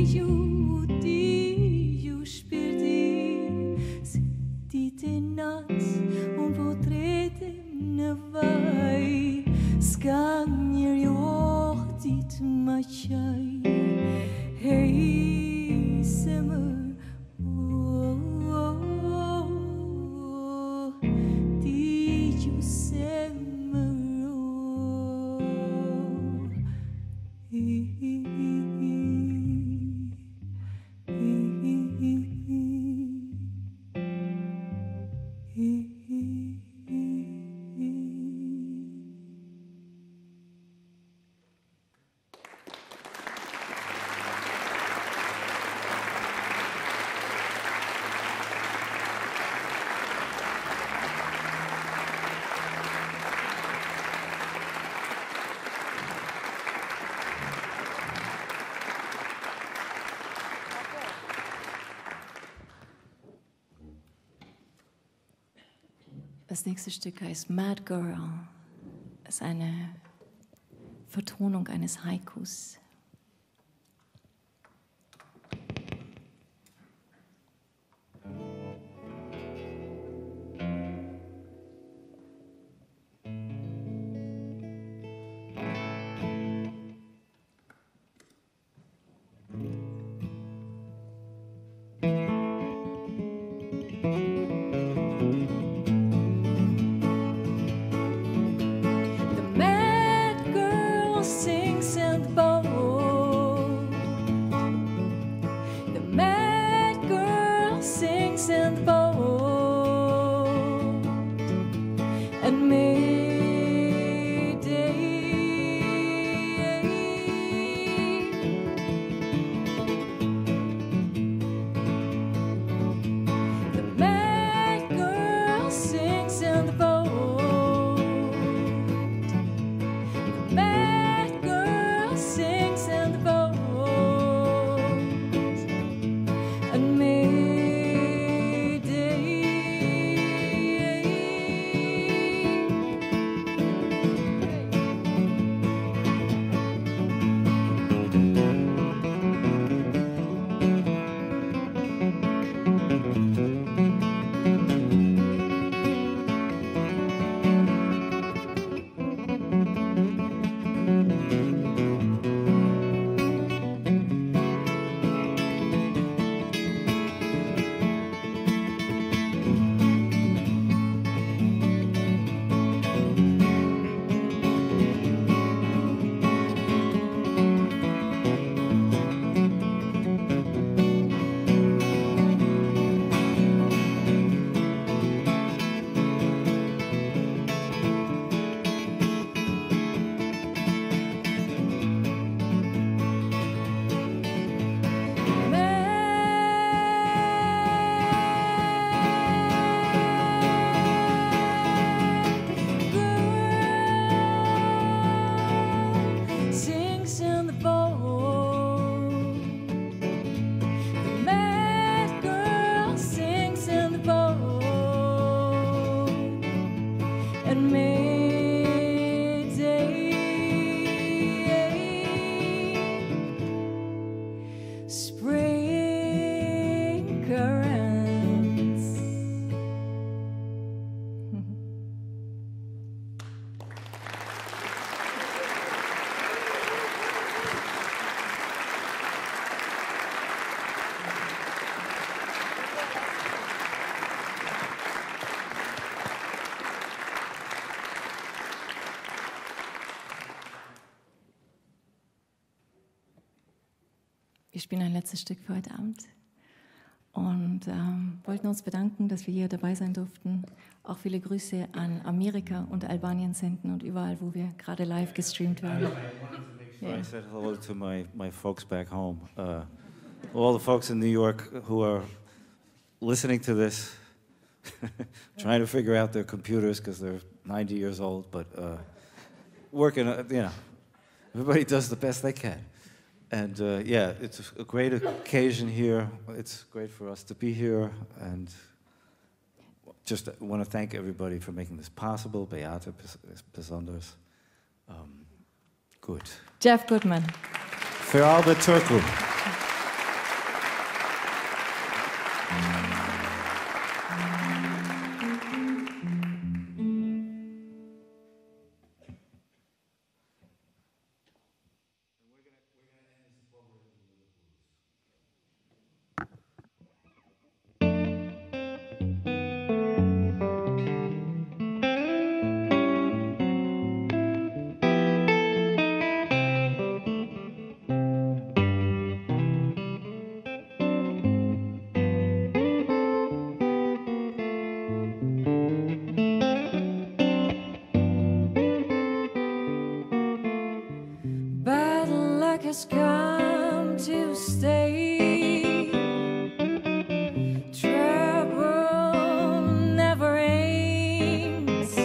Dio, Dio spirti, sentite natt, un potrete ne vai, scanner io dit machai, hey summer, oh, oh, oh, Dio summer, oh, he, he, he, Das nächste Stück heißt Mad Girl. Es ist eine Vertonung eines Haikus. Wir spielen ein letztes Stück für heute Abend und ähm, wollten uns bedanken, dass wir hier dabei sein durften. Auch viele Grüße an Amerika und Albanien senden und überall, wo wir gerade live gestreamt werden. Yeah. I said hello to my, my folks back home. Uh, all the folks in New York who are listening to this, trying to figure out their computers because they're ninety years old, but uh, working, uh, you know, everybody does the best they can. And uh, yeah, it's a great occasion here. It's great for us to be here. And just want to thank everybody for making this possible. Beate besonders. Um, gut. Jeff Goodman. Für Albert Turku. has come to stay. Trouble never ends.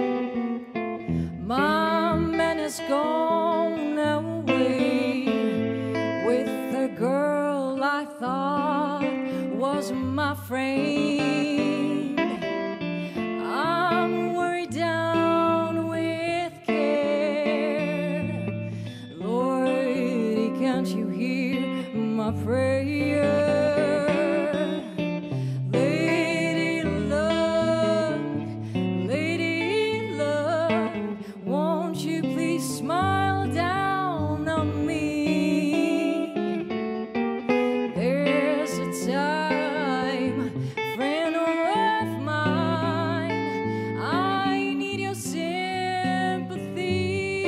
My man has gone away with the girl I thought was my friend. I'm worried down with care. Lord, can't you hear my prayer? Lady luck, lady luck, won't you please smile down on me? There's a time, friend of mine, I need your sympathy.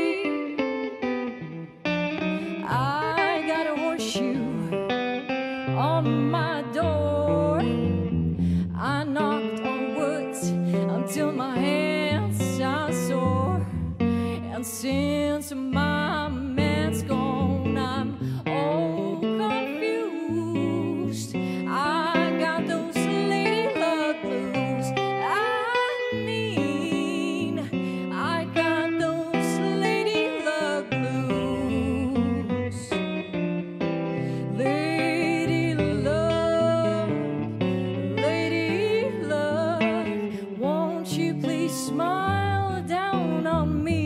I got a horseshoe on my door. I knocked on wood until my hands are sore. And since my man's gone, I'm all confused. I got those lady luck blues. I mean, I got those lady luck blues. Lady luck, lady luck, won't you please smile down on me?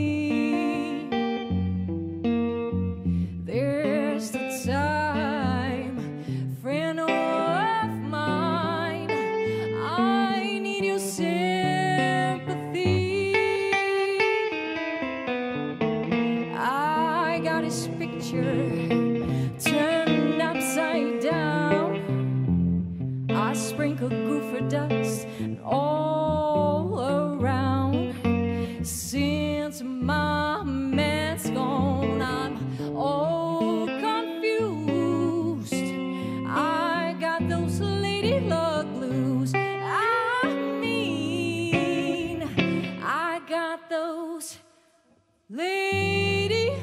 There's the time, friend of mine, I need your sympathy. I got his picture turned upside down. I sprinkled goofer dust all around. Since my man's gone, I'm all confused. I got those lady luck blues. I mean, I got those lady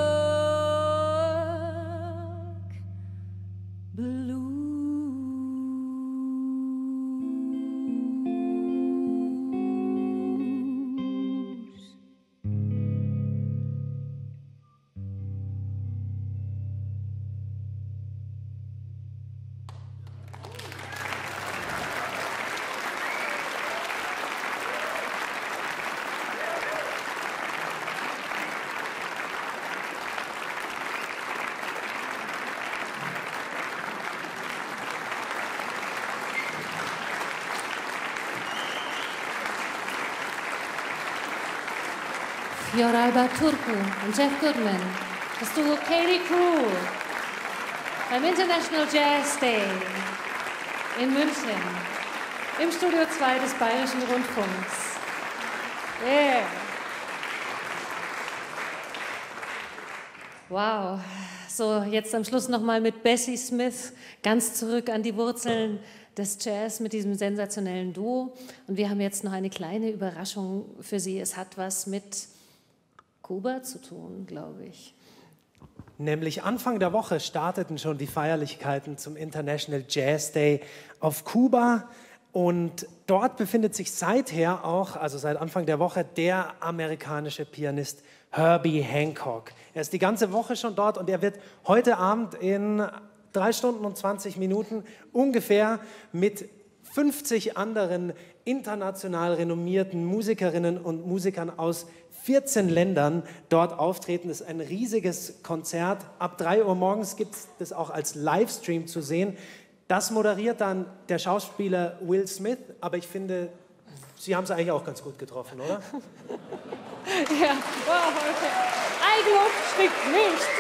luck blues. Fioralba Turku und Jeff Goodman, das Duo Katie Krul beim International Jazz Day in München im Studio zwei des Bayerischen Rundfunks. Yeah. Wow. So, jetzt am Schluss nochmal mit Bessie Smith, ganz zurück an die Wurzeln des Jazz mit diesem sensationellen Duo. Und wir haben jetzt noch eine kleine Überraschung für Sie. Es hat was mit Kuba zu tun, glaube ich. Nämlich Anfang der Woche starteten schon die Feierlichkeiten zum International Jazz Day auf Kuba. Und dort befindet sich seither auch, also seit Anfang der Woche, der amerikanische Pianist Herbie Hancock. Er ist die ganze Woche schon dort und er wird heute Abend in drei Stunden und zwanzig Minuten ungefähr mit fünfzig anderen international renommierten Musikerinnen und Musikern aus vierzehn Ländern dort auftreten. Das ist ein riesiges Konzert. Ab drei Uhr morgens gibt es das auch als Livestream zu sehen. Das moderiert dann der Schauspieler Will Smith, aber ich finde, Sie haben es eigentlich auch ganz gut getroffen, oder? Ja, wow, okay. Eigenlob stinkt nicht.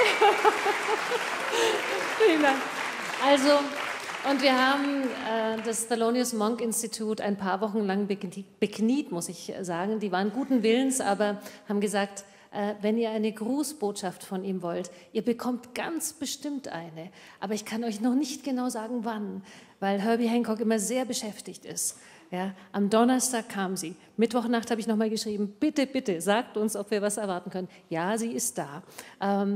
Vielen Dank. Also, und wir haben äh, das Thelonious Monk Institute ein paar Wochen lang bekniet, bekniet, muss ich sagen. Die waren guten Willens, aber haben gesagt, äh, wenn ihr eine Grußbotschaft von ihm wollt, ihr bekommt ganz bestimmt eine. Aber ich kann euch noch nicht genau sagen, wann, weil Herbie Hancock immer sehr beschäftigt ist. Ja, am Donnerstag kam sie. Mittwochnacht habe ich nochmal geschrieben, bitte, bitte, sagt uns, ob wir was erwarten können. Ja, sie ist da. Ähm,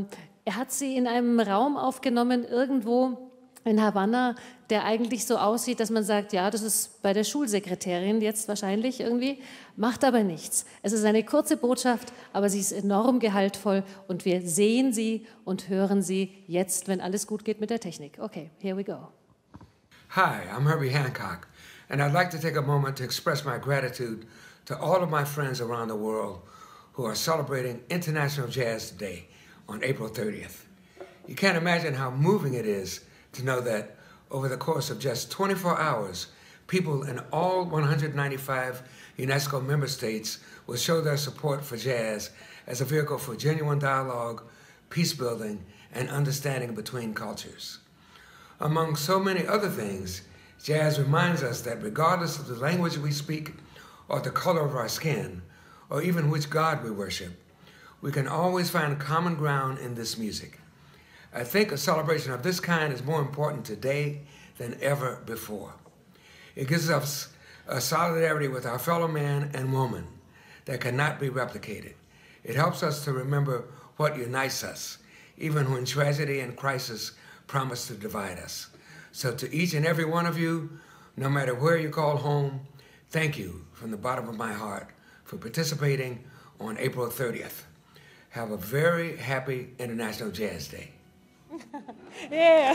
Er hat sie in einem Raum aufgenommen, irgendwo in Havanna, der eigentlich so aussieht, dass man sagt, ja, das ist bei der Schulsekretärin jetzt wahrscheinlich irgendwie, macht aber nichts. Es ist eine kurze Botschaft, aber sie ist enorm gehaltvoll und wir sehen sie und hören sie jetzt, wenn alles gut geht mit der Technik. Okay, here we go. Hi, I'm Herbie Hancock, and I'd like to take a moment to express my gratitude to all of my friends around the world who are celebrating International Jazz Day on April thirtieth. You can't imagine how moving it is to know that over the course of just twenty-four hours, people in all one hundred ninety-five UNESCO member states will show their support for jazz as a vehicle for genuine dialogue, peace building, and understanding between cultures. Among so many other things, jazz reminds us that regardless of the language we speak, or the color of our skin, or even which God we worship, we can always find common ground in this music. I think a celebration of this kind is more important today than ever before. It gives us a solidarity with our fellow man and woman that cannot be replicated. It helps us to remember what unites us, even when tragedy and crisis promise to divide us. So to each and every one of you, no matter where you call home, thank you from the bottom of my heart for participating on April thirtieth. Have a very happy International Jazz Day. Yeah.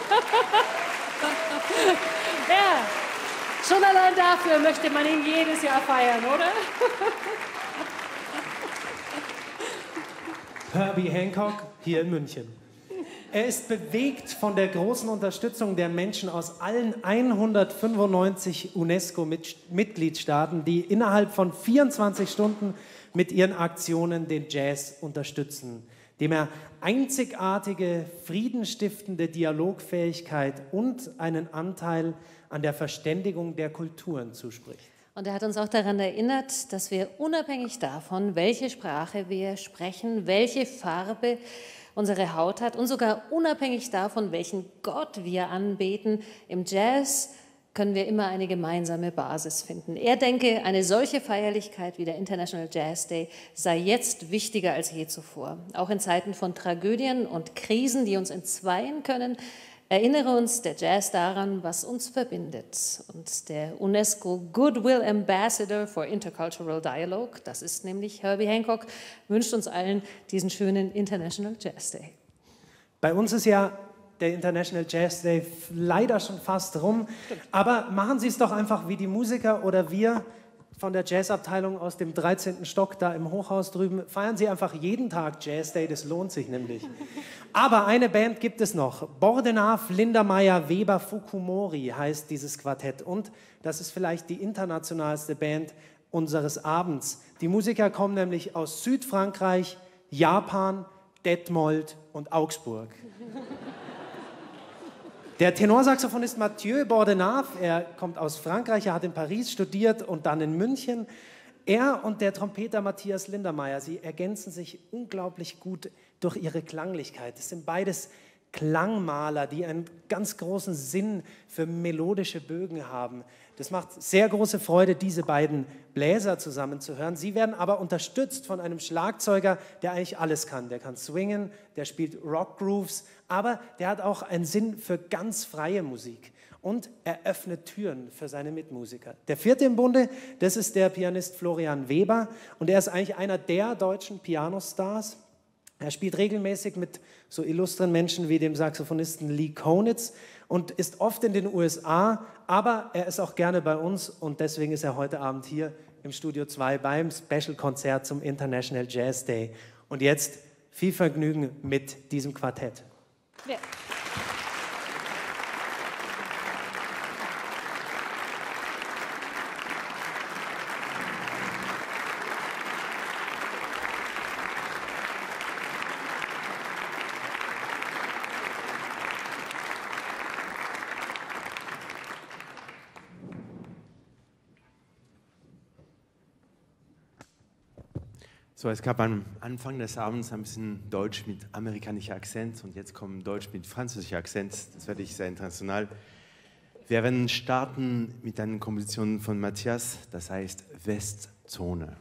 Ja, schon allein dafür möchte man ihn jedes Jahr feiern, oder? Herbie Hancock hier in München. Er ist bewegt von der großen Unterstützung der Menschen aus allen hundertfünfundneunzig UNESCO-Mitgliedstaaten, die innerhalb von vierundzwanzig Stunden mit ihren Aktionen den Jazz unterstützen, dem er einzigartige, friedenstiftende Dialogfähigkeit und einen Anteil an der Verständigung der Kulturen zuspricht. Und er hat uns auch daran erinnert, dass wir unabhängig davon, welche Sprache wir sprechen, welche Farbe unsere Haut hat und sogar unabhängig davon, welchen Gott wir anbeten, im Jazz können wir immer eine gemeinsame Basis finden. Er denke, eine solche Feierlichkeit wie der International Jazz Day sei jetzt wichtiger als je zuvor. Auch in Zeiten von Tragödien und Krisen, die uns entzweien können, erinnere uns der Jazz daran, was uns verbindet. Und der UNESCO Goodwill Ambassador for Intercultural Dialogue, das ist nämlich Herbie Hancock, wünscht uns allen diesen schönen International Jazz Day. Bei uns ist ja der International Jazz Day leider schon fast rum, aber machen Sie es doch einfach wie die Musiker oder wir von der Jazzabteilung aus dem dreizehnten Stock da im Hochhaus drüben. Feiern Sie einfach jeden Tag Jazz Day, das lohnt sich nämlich. Aber eine Band gibt es noch. Bordenave, Lindermeier, Weber, Fukumori heißt dieses Quartett. Und das ist vielleicht die internationalste Band unseres Abends. Die Musiker kommen nämlich aus Südfrankreich, Japan, Detmold und Augsburg. Der Tenorsaxophonist Mathieu Bordenave, er kommt aus Frankreich, er hat in Paris studiert und dann in München. Er und der Trompeter Matthias Lindermeier, sie ergänzen sich unglaublich gut durch ihre Klanglichkeit. Es sind beides Klangmaler, die einen ganz großen Sinn für melodische Bögen haben. Das macht sehr große Freude, diese beiden Bläser zusammen zu hören. Sie werden aber unterstützt von einem Schlagzeuger, der eigentlich alles kann. Der kann swingen, der spielt Rock-Grooves, aber der hat auch einen Sinn für ganz freie Musik. Und er öffnet Türen für seine Mitmusiker. Der vierte im Bunde, das ist der Pianist Florian Weber. Und er ist eigentlich einer der deutschen Pianostars. Er spielt regelmäßig mit so illustren Menschen wie dem Saxophonisten Lee Konitz und ist oft in den U S A, aber er ist auch gerne bei uns und deswegen ist er heute Abend hier im Studio zwei beim Special-Konzert zum International Jazz Day. Und jetzt viel Vergnügen mit diesem Quartett. Ja. So, es gab am Anfang des Abends ein bisschen Deutsch mit amerikanischer Akzent und jetzt kommt Deutsch mit französischer Akzent. Das werde ich sehr international. Wir werden starten mit einer Komposition von Matthias, das heißt Westzone.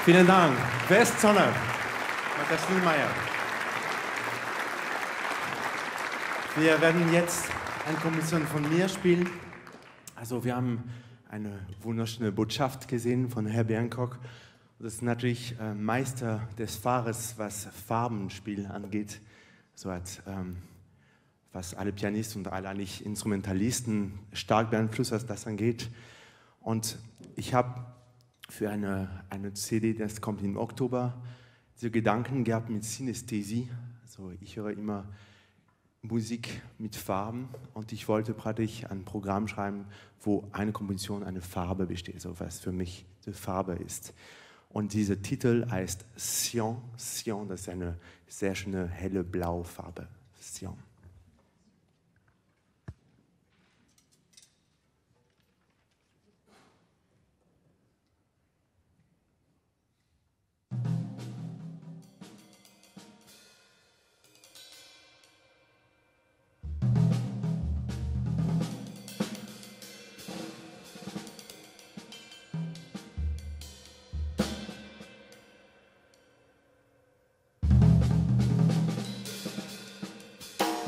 Vielen Dank. Westzonner. Matthias Niemeyer. Wir werden jetzt eine Komposition von mir spielen. Also wir haben eine wunderschöne Botschaft gesehen von Herbie Hancock. Das ist natürlich äh, Meister des Fahrers, was Farbenspiel angeht. So hat, ähm, was alle Pianisten und alle eigentlich Instrumentalisten stark beeinflusst, was das angeht. Und ich habe für eine, eine C D, das kommt im Oktober, diese Gedanken gehabt mit Synästhesie. Also ich höre immer Musik mit Farben und ich wollte praktisch ein Programm schreiben, wo eine Komposition eine Farbe besteht, also was für mich die Farbe ist. Und dieser Titel heißt Cyan. Cyan, das ist eine sehr schöne helle blaue Farbe. Cyan. Thank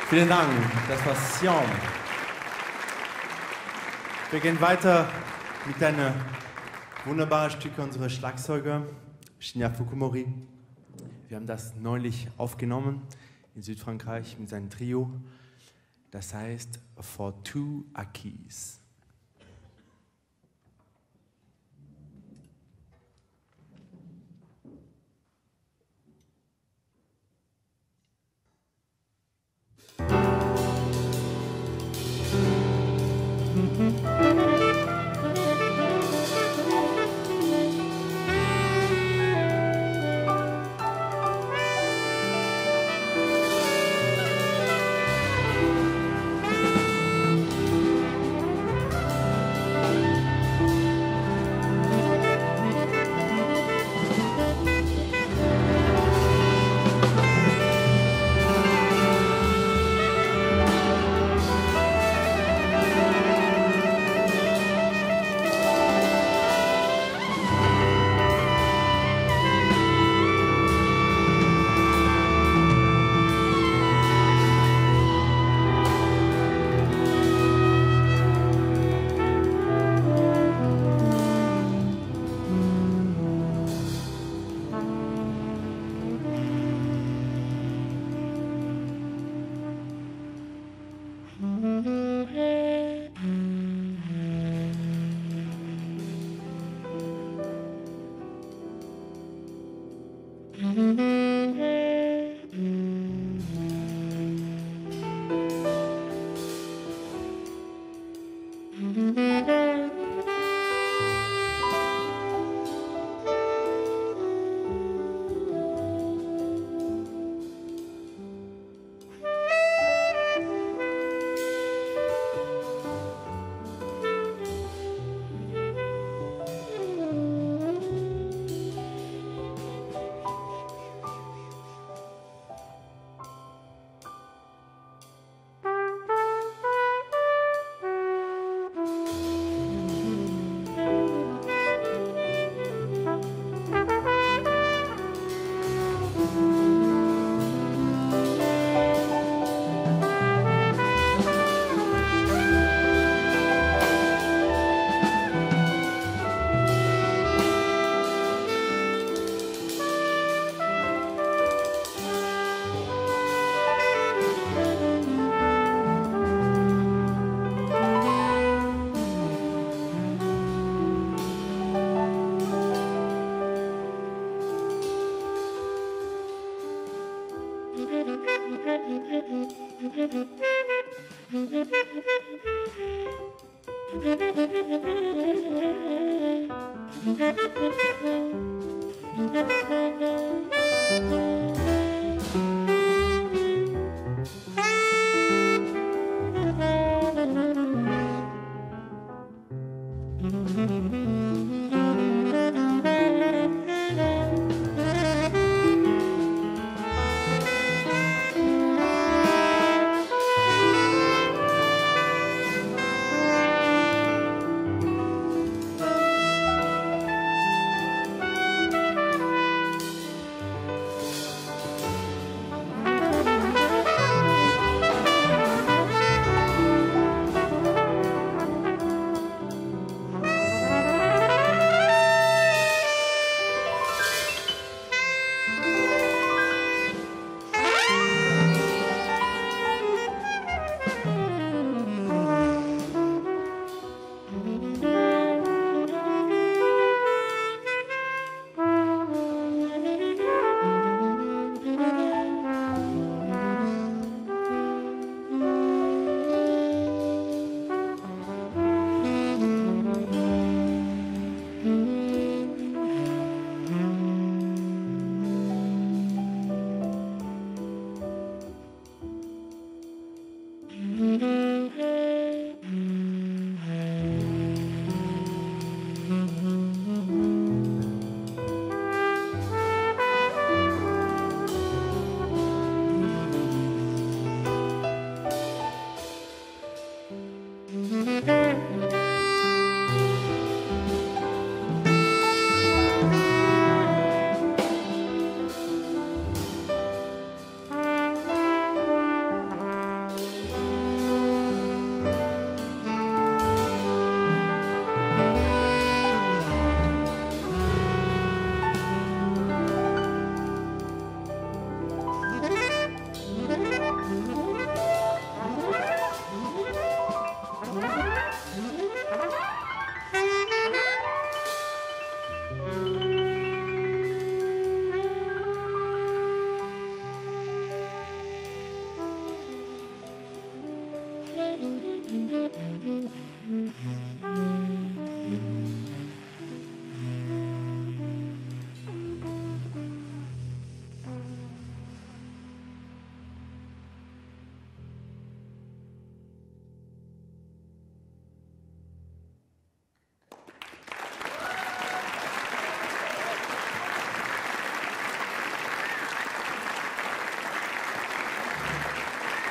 Vielen Dank, das war Sion. Wir gehen weiter mit einem wunderbaren Stück unserer Schlagzeuger, Shinya Fukumori. Wir haben das neulich aufgenommen in Südfrankreich mit seinem Trio. Das heißt For Two Akis.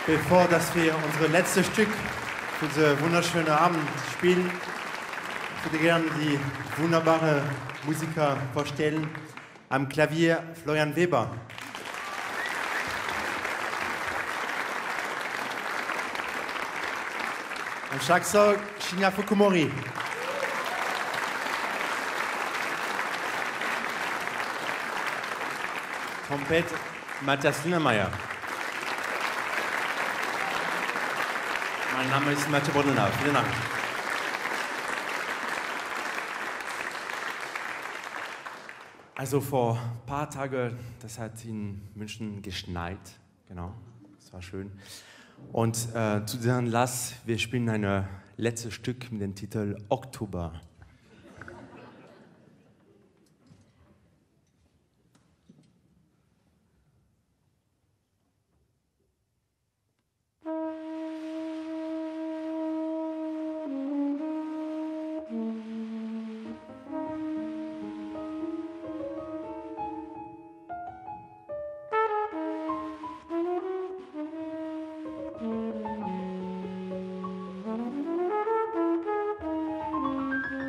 Bevor dass wir unser letztes Stück für diesen wunderschönen Abend spielen, würde ich gerne die wunderbare Musiker vorstellen. Am Klavier Florian Weber. Am Schlagzeug Shinya Fukumori. Trompette Matthias Linnemeyer. Mein Name ist Mathieu Bodenau. Vielen Dank. Also vor ein paar Tagen, das hat in München geschneit, genau, das war schön. Und äh, zu diesem Anlass, wir spielen ein letztes Stück mit dem Titel Oktober. Thank you.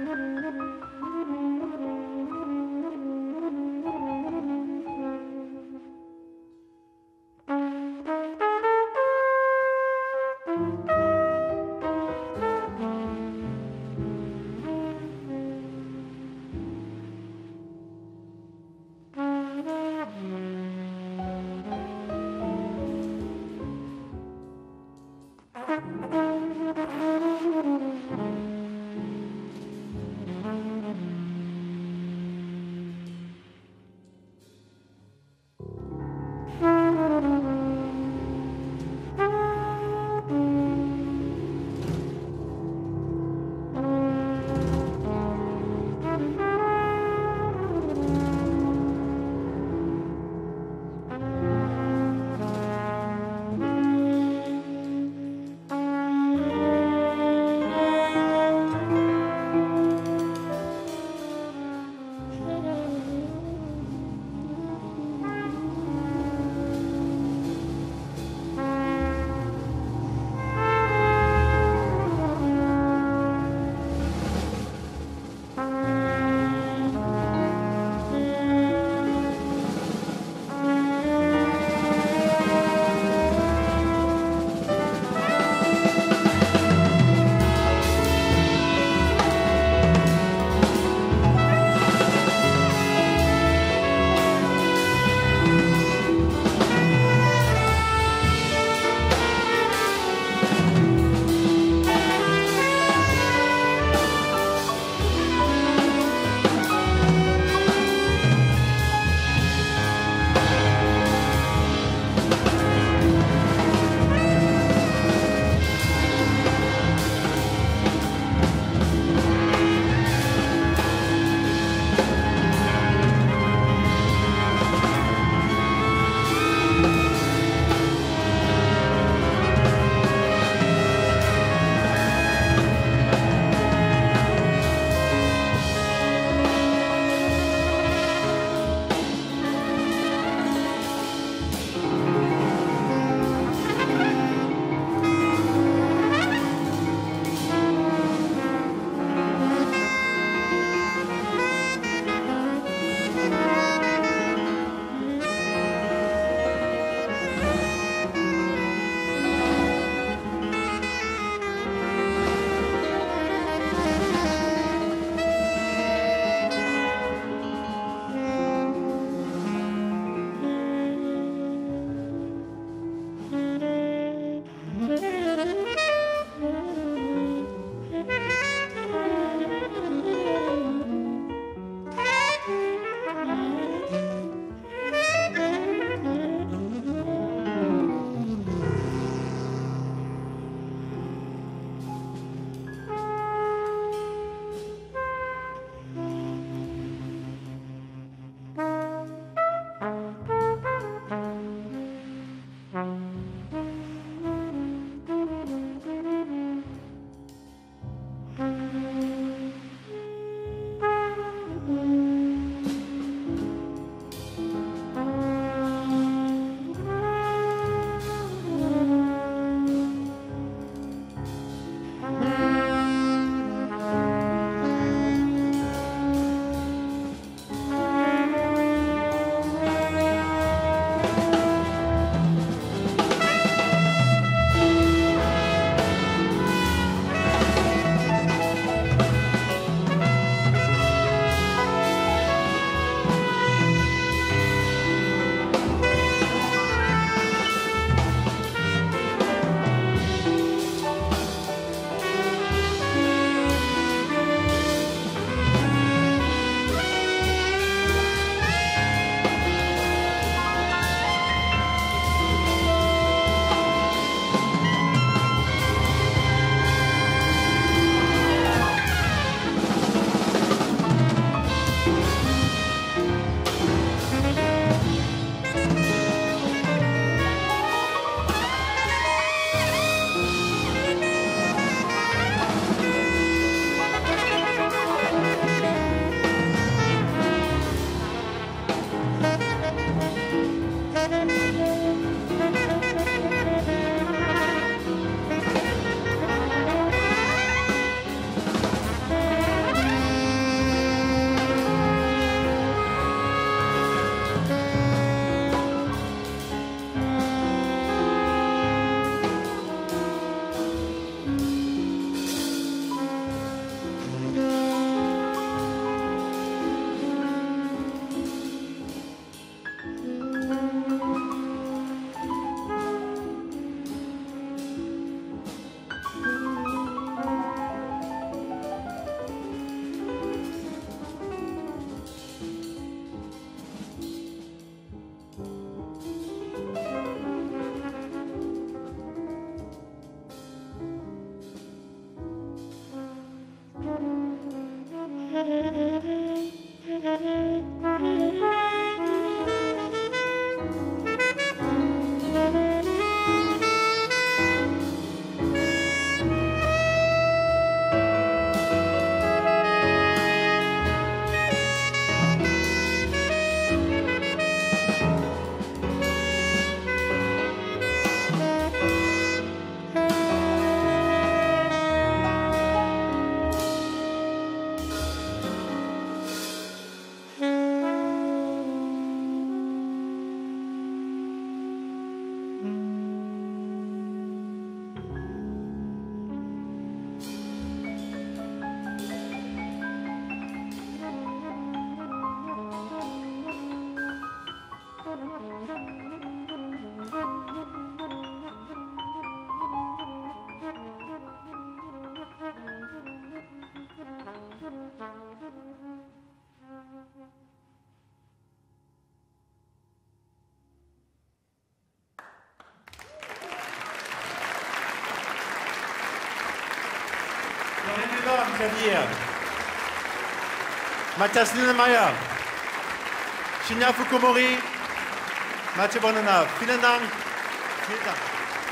Klavier. Matthias Linnemeyer. Shinya Fukumori. Mathieu Bonnenav. Vielen Dank. Vielen Dank.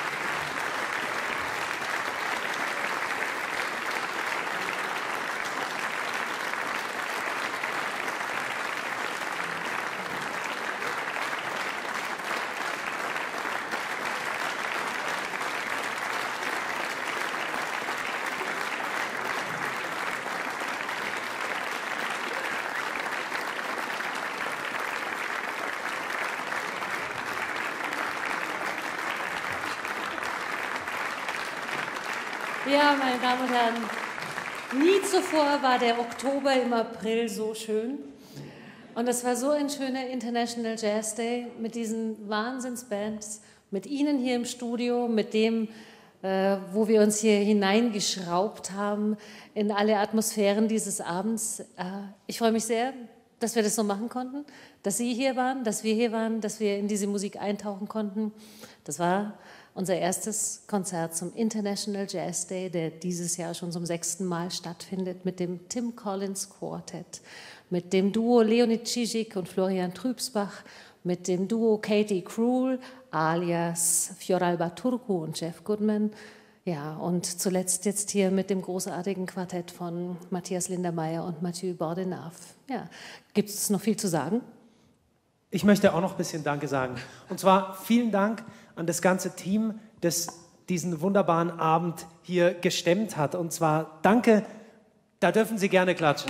Ja, meine Damen und Herren, nie zuvor war der Oktober im April so schön. Und es war so ein schöner International Jazz Day mit diesen Wahnsinnsbands, mit Ihnen hier im Studio, mit dem, äh, wo wir uns hier hineingeschraubt haben in alle Atmosphären dieses Abends. Äh, ich freue mich sehr, dass wir das so machen konnten, dass Sie hier waren, dass wir hier waren, dass wir in diese Musik eintauchen konnten. Das war unser erstes Konzert zum International Jazz Day, der dieses Jahr schon zum sechsten Mal stattfindet, mit dem Tim Collins Quartet, mit dem Duo Leonid Czizik und Florian Trübsbach, mit dem Duo Katie Krul, alias Fioralba Turku und Jeff Goodman. Ja, und zuletzt jetzt hier mit dem großartigen Quartett von Matthias Lindemeyer und Mathieu Bordenave. Ja, gibt es noch viel zu sagen? Ich möchte auch noch ein bisschen Danke sagen. Und zwar vielen Dank an das ganze Team, das diesen wunderbaren Abend hier gestemmt hat. Und zwar danke, da dürfen Sie gerne klatschen.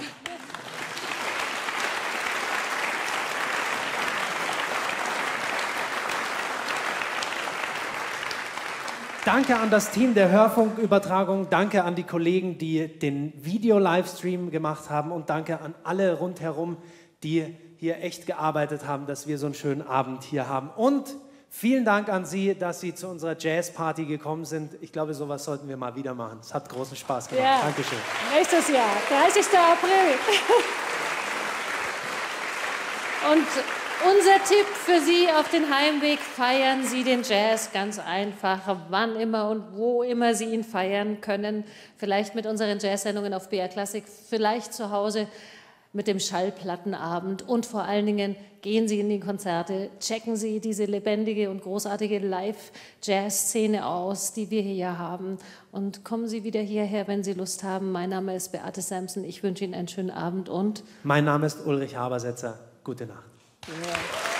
Danke an das Team der Hörfunkübertragung, danke an die Kollegen, die den Video-Livestream gemacht haben und danke an alle rundherum, die hier echt gearbeitet haben, dass wir so einen schönen Abend hier haben. Und vielen Dank an Sie, dass Sie zu unserer Jazzparty gekommen sind. Ich glaube, sowas sollten wir mal wieder machen. Es hat großen Spaß gemacht. Ja. Dankeschön. Nächstes Jahr, dreißigster April. Und unser Tipp für Sie auf den Heimweg: feiern Sie den Jazz ganz einfach, wann immer und wo immer Sie ihn feiern können. Vielleicht mit unseren Jazz-Sendungen auf B R Classic, vielleicht zu Hause mit dem Schallplattenabend, und vor allen Dingen gehen Sie in die Konzerte, checken Sie diese lebendige und großartige Live-Jazz-Szene aus, die wir hier haben, und kommen Sie wieder hierher, wenn Sie Lust haben. Mein Name ist Beate Sampson, ich wünsche Ihnen einen schönen Abend und... Mein Name ist Ulrich Habersetzer. Gute Nacht. Ja.